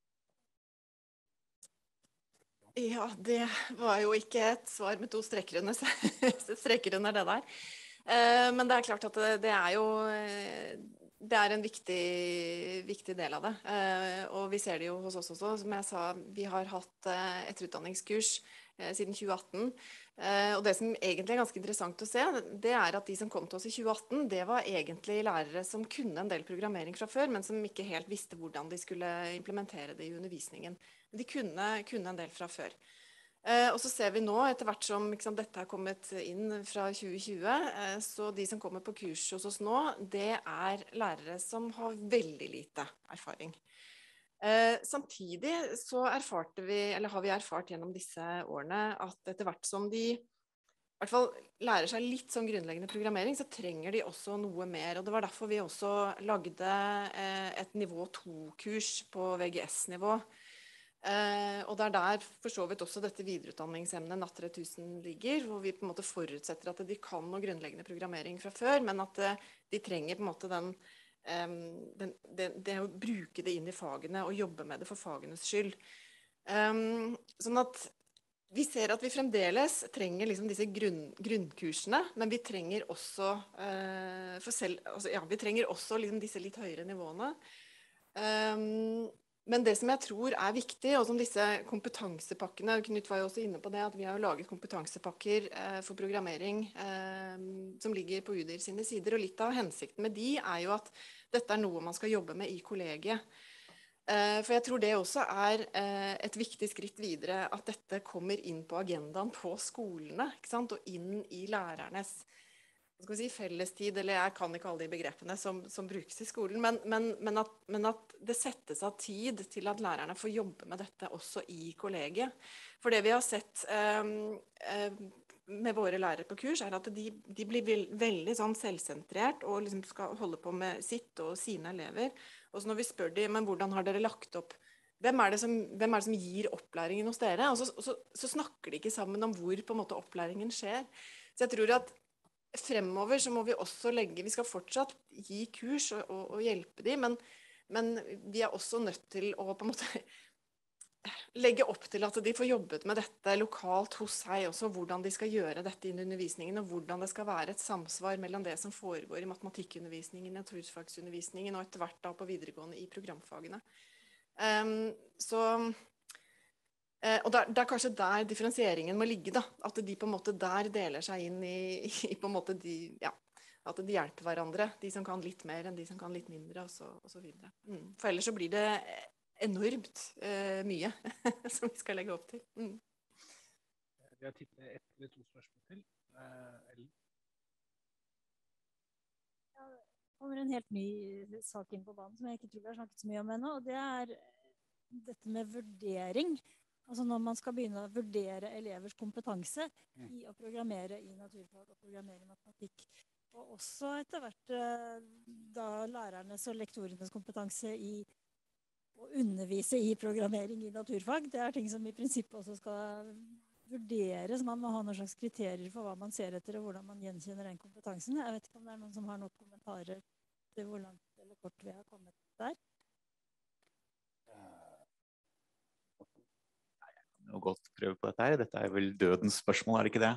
Ja, det var jo ikke et svar med to strekker under, strekker under det der. Men det er klart at det er jo det er en viktig, viktig del av det. Og vi ser det jo hos oss også. Som jeg sa, vi har hatt etterutdanningskurs siden tjue atten. Og det som egentlig er ganske interessant å se, det er at de som kom til oss i tjue atten, det var egentlig lærere som kunne en del programmering fra før, men som ikke helt visste hvordan de skulle implementere det i undervisningen. De kunne, kunne en del fra før. Eh, og så ser vi nå, etter hvert som liksom, dette har kommet inn fra tjue tjue, eh, så de som kommer på kurs hos oss nå, det er lærere som har veldig lite erfaring. Eh, samtidig så erfarte vi, eller har vi erfart gjennom disse årene, at etter hvert som de i hvert fall lærer seg litt sånn grunnleggende programmering, så trenger de også noe mer. Og det var derfor vi også lagde eh, et nivå to-kurs på V G S-nivå. Eh, og det er der for så vidt også dette videreutdanningsemnet Natt tusen ligger, hvor vi på en måte forutsetter at de kan noe grunnleggende programmering fra før, men at eh, de trenger på en måte den, eh, den, det, det å bruke det inn i fagene og jobbe med det for fagenes skyld. Um, sånn at vi ser at vi fremdeles trenger liksom disse grunn, grunnkursene, men vi trenger også, eh, for selv, altså, ja, vi trenger også liksom disse litt høyere nivåene. Um, men det som jeg tror er viktig, og som disse kompetansepakkene, Knut var jo også inne på det, at vi har jo laget kompetansepakker eh, for programmering eh, som ligger på U D I R sine sider, og litt av hensikten med de er jo at dette er noe man skal jobbe med i kollegiet. For jeg tror det også er et viktig skritt videre, at dette kommer inn på agendaen på skolene, ikke sant? Og inn i lærernes hva skal vi si, fellestid, eller jeg kan ikke alle de begrepene som, som brukes i skolen, men, men, men, at, men at det settes av tid til at lærerne får jobbe med dette også i kollegiet. For det vi har sett eh, eh, med våre lærere på kurs, er at de, de blir veld, veldig sånn selvsentrert og liksom skal holde på med sitt og sine elever. Og så når vi spør dem, men hvordan har dere lagt opp, hvem er det som, hvem er det som gir opplæringen hos dere? Og så, så, så snakker de ikke sammen om hvor på en måte opplæringen skjer. Så jeg tror at fremover så må vi også legge, vi skal fortsatt gi kurs og, og, og hjelpe dem, men, men vi er også nødt til å på en måte legge opp til at de får jobbet med dette lokalt hos seg også, hvordan de skal gjøre dette i undervisningen, og hvordan det skal være et samsvar mellom det som foregår i matematikkundervisningen, naturfagsundervisningen, og etter hvert da på videregående i programfagene. Um, så, uh, og det er kanskje der differensieringen må ligge da, at de på en måte der deler seg inn i, i på en måte de, ja, at de hjelper hverandre, de som kan litt mer enn de som kan litt mindre, og så, og så videre. Mm. For ellers så blir det enormt uh, mye som vi skal legge opp til. Mm. Vi har tittet ett eller to spørsmål til. Uh, Ellen? Ja, det kommer en helt ny sak inn på banen som jeg ikke tror vi har snakket så mye om ennå, og det er dette med vurdering. Altså når man skal begynne å vurdere elevers kompetanse mm. i å programmere i naturfag og programmere i matematikk. Og også etter hvert uh, da lærernes og lektorenes kompetanse i å undervise i programmering i naturfag. Det er ting som i prinsippet også skal vurderes. Man må ha noen slags kriterier for hva man ser etter, og hvordan man gjenkjenner den kompetansen. Jeg vet ikke om det er noen som har noen kommentarer til hvor langt eller kort vi har kommet der. Nei, jeg kan jo godt prøve på dette her. Dette er vel dødens spørsmål, er det ikke det?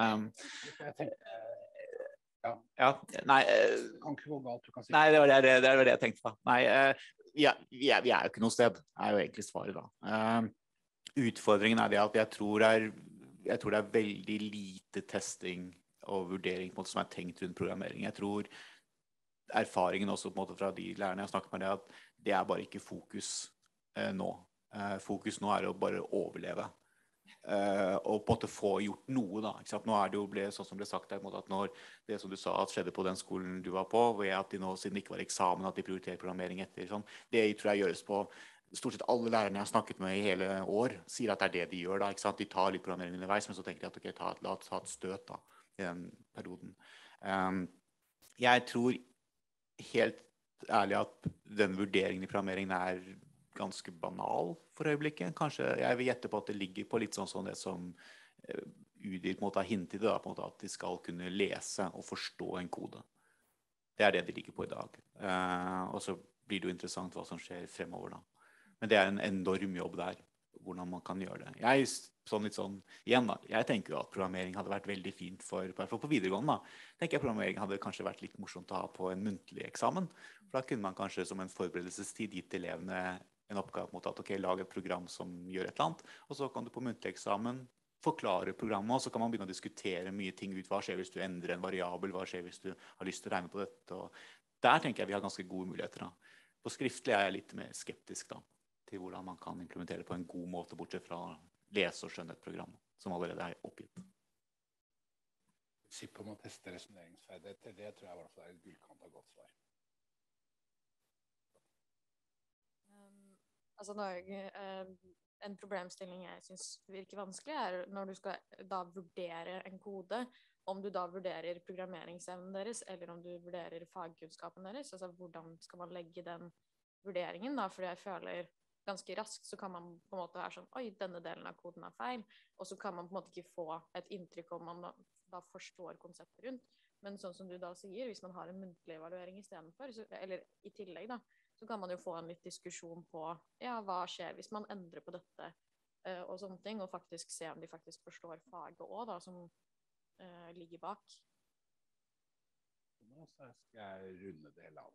Um, ja. ja, nei Nei, det var det, det, det var det jeg tenkte på. Nei, uh, Ja, vi, er, vi er jo ikke noe sted, er jo egentlig svaret da. Uh, utfordringen er det at jeg tror det er, jeg tror det er veldig lite testing og vurdering på en måte, som er tenkt rundt programmering. Jeg tror erfaringen også på en måte, fra de lærerne jeg snakket med, det at det er bare ikke fokus uh, nå. Uh, fokus nå er å bare overleve. Uh, og på en måte få gjort noe da, ikke sant? Nå er det jo ble, sånn som ble sagt der, at når det som du sa at skjedde på den skolen du var på, ved at de nå, siden det ikke var eksamen, at de prioriterer programmering etter, sånn, det tror jeg gjøres på stort sett alle lærerne jeg har snakket med i hele år, sier at det er det de gjør da, ikke sant? De tar litt programmering underveis, men så tenker de at ok, ta, la oss ta et støt da, i den perioden. Um, jeg tror helt ærlig at den vurderingen i programmeringen er ganske banal for øyeblikket. Kanskje jeg vil gjette på at det ligger på litt sånn som det som uh, U D I R på en måte har hintet da, på en måte at de skal kunne lese og forstå en kode. Det er det de ligger på i dag. Uh, og så blir det jo interessant hva som skjer fremover da. Men det er en enorm jobb der, hvordan man kan gjøre det. Jeg, sånn litt sånn, igjen da, jeg tenker jo at programmering hadde vært veldig fint for, i hvert fall på videregående da, tenker jeg programmering hadde kanskje vært litt morsomt å ha på en muntlig eksamen, for da kunne man kanskje som en forberedelsestid gitt elevene en oppgave mot at ok, lag et program som gjør et eller annet, og så kan du på muntlig eksamen forklare programmet, og så kan man begynne å diskutere mye ting ut. Hva skjer hvis du endrer en variabel? Hva skjer hvis du har lyst til å regne på dette? Og der tenker jeg vi har ganske gode muligheter da. På skriftlig er jeg litt mer skeptisk da, til hvordan man kan implementere på en god måte, bortsett fra å lese og skjønne et program som allerede er oppgitt. Prinsippet om å teste resoneringsferdigheter, det tror jeg i hvert fall er et gullkant av godt svar. Altså når, eh, en problemstilling jeg synes virker vanskelig er når du skal da vurdere en kode, om du da vurderer programmeringsevnen deres, eller om du vurderer fagkunnskapen deres, altså hvordan skal man legge den vurderingen da, fordi jeg føler ganske raskt så kan man på en måte være sånn, oi, denne delen av koden er feil, og så kan man på en måte ikke få et inntrykk om man da, da forstår konseptet rundt. Men sånn som du da sier, hvis man har en muntlig evaluering i stedet for, så, eller i tillegg da, så kan man jo få en litt diskusjon på, ja, hva skjer hvis man endrer på dette uh, og sånne ting, og faktisk se om de faktisk forstår faget også da, som uh, ligger bak. Nå skal jeg runde det hele av.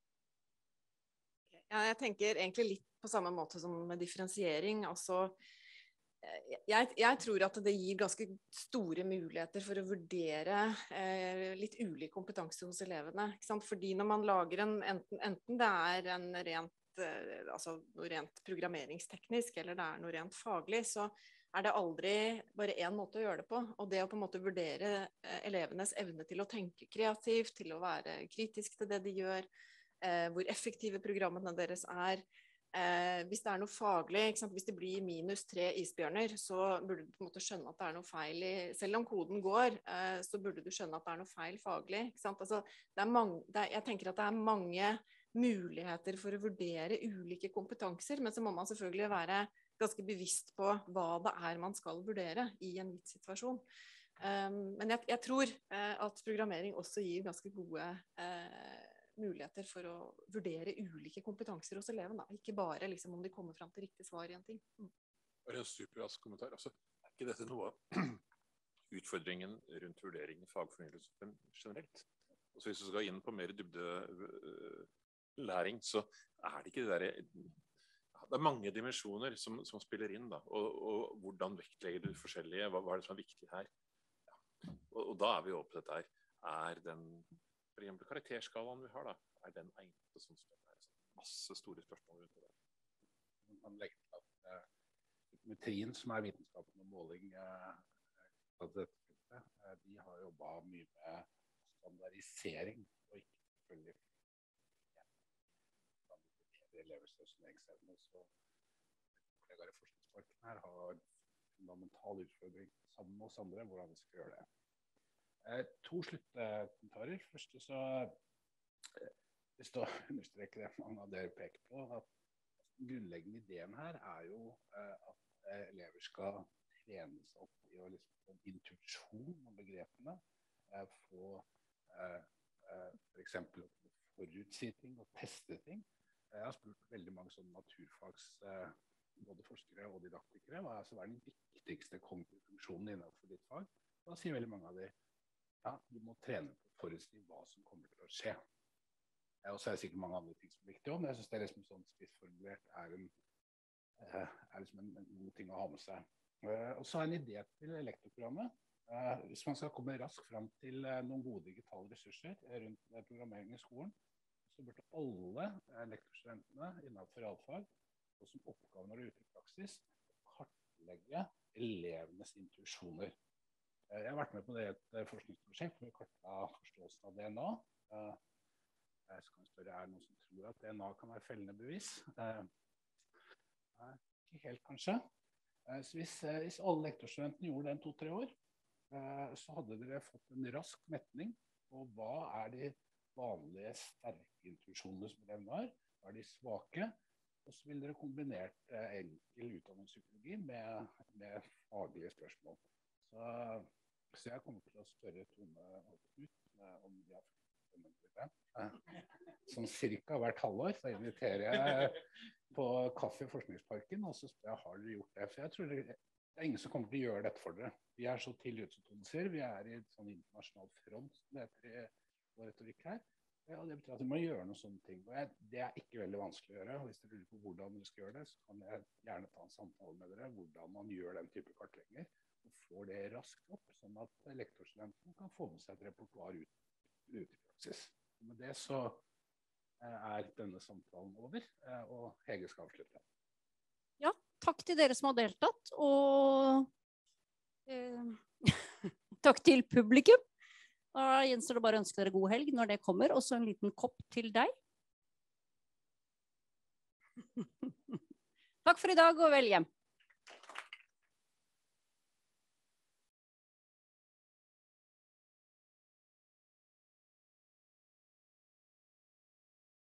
Ja, jeg tenker egentlig litt på samme måte som med differensiering. Altså, jeg, jeg tror at det gir ganske store muligheter for å vurdere eh, litt ulik kompetanse hos elevene. Ikke sant? Fordi når man lager en, enten, enten det er en rent, eh, altså noe rent programmeringsteknisk, eller det er noe rent faglig, så er det aldri bare én måte å gjøre det på. Og det å på en måte vurdere eh, elevenes evne til å tenke kreativt, til å være kritisk til det de gjør, Eh, hvor effektive programmene deres er. Eh, hvis det er noe faglig, ikke sant? Hvis det blir minus tre isbjørner, så burde du på en måte skjønne at det er noe feil i, selv om koden går, eh, så burde du skjønne at det er noe feil faglig. Ikke sant? Altså, det er mange, det er, jeg tenker at det er mange muligheter for å vurdere ulike kompetanser, men så må man selvfølgelig være ganske bevisst på hva det er man skal vurdere i en gitt situasjon. Um, men jeg, jeg tror eh, at programmering også gir ganske gode eh, muligheter for å vurdere ulike kompetanser hos eleven, da. Ikke bare liksom, om de kommer frem til riktig svar i en ting. Mm. Bare en superrask kommentar. Altså, er ikke dette noe av utfordringen rundt vurdering i fagfornyelse generelt? Altså, hvis du skal inn på mer dybdelæring, så er det ikke det der... Det er mange dimensjoner som, som spiller inn, da. Og, og hvordan vektlegger du forskjellige? Hva, hva er det som er viktig her? Ja. Og, og da er vi over på dette her. Er den... For eksempel karakterskalaen vi har da, er den egnet som spør. Det er masse store spørsmål rundt det der. Man kan legge til at uh, psykometrien, som er vitenskapen og måling, uh, uh, de har jobbet mye med standardisering, og ikke selvfølgelig elevers resoneringsevne. Så kollegaer i forskningsparken her har en fundamental utfordring sammen med oss andre, hvordan vi skal gjøre det. Eh, to sluttkommentarer. Først så eh, det står å understreke det mange av dere peker på, at den grunnleggende ideen her er jo eh, at eh, elever skal trene seg opp i å liksom få en intuisjon om begrepene, eh, få eh, eh, for eksempel forutsi ting og teste ting. Jeg har spurt veldig mange sånne naturfags eh, både forskere og didaktikere hva er, så er den viktigste kognitive funksjonen innenfor ditt fag. Da sier veldig mange av de ja, du må trene på å forutsi hva som kommer til å skje. Og så er det sikkert mange andre ting som er viktige, men jeg synes det er liksom sånn spissformulert er, en, er liksom en, en god ting å ha med seg. Og så er en idé til lektorprogrammet. Hvis man skal komme raskt frem til noen gode digitale ressurser rundt programmering i skolen, så burde alle lektorstudentene innenfor realfag, og som oppgave når de er ute i praksis, kartlegge elevenes intuisjoner. Jeg har vært med på det i et forskningsprosjekt hvor vi kartla forståelsen av D N A. Jeg skal spørre, er det noen som tror at D N A kan være fellende bevis? Nei, ikke helt kanskje. Så hvis, hvis alle lektorstudentene gjorde det en to-tre år, så hadde dere fått en rask metning på hva er de vanlige sterke intuisjonene som eleven har, hva er de svake, og så vil dere kombinert enkel utdanningspsykologi med, med faglige spørsmål. Så, så jeg kommer til å spørre Tone og Knut om de har funnet det. Som cirka hvert halvår, så inviterer jeg på kaffe i Forskningsparken, og så spør jeg, har dere gjort det? For jeg tror det, det er ingen som kommer til å gjøre dette for dere. Vi er så tidlig ute som Tone sier, vi er i et sånn internasjonal front, som det heter i vår retorikk her. Ja, det betyr at vi må gjøre noen sånne ting. Og jeg, det er ikke veldig vanskelig å gjøre. Og hvis dere lurer på hvordan dere skal gjøre det, så kan jeg gjerne ta en samtale med dere, hvordan man gjør den type kartlegginger, og får det raskt opp, sånn at lektorstudenten kan få med seg et repertoar ut, ut i praksis. Og med det så er denne samtalen over, og Hege skal avslutte. Ja, takk til dere som har deltatt, og eh, takk til publikum. Da gjenstår det bare å ønske dere god helg når det kommer, og så en liten kopp til deg. Takk for i dag, og vel hjem.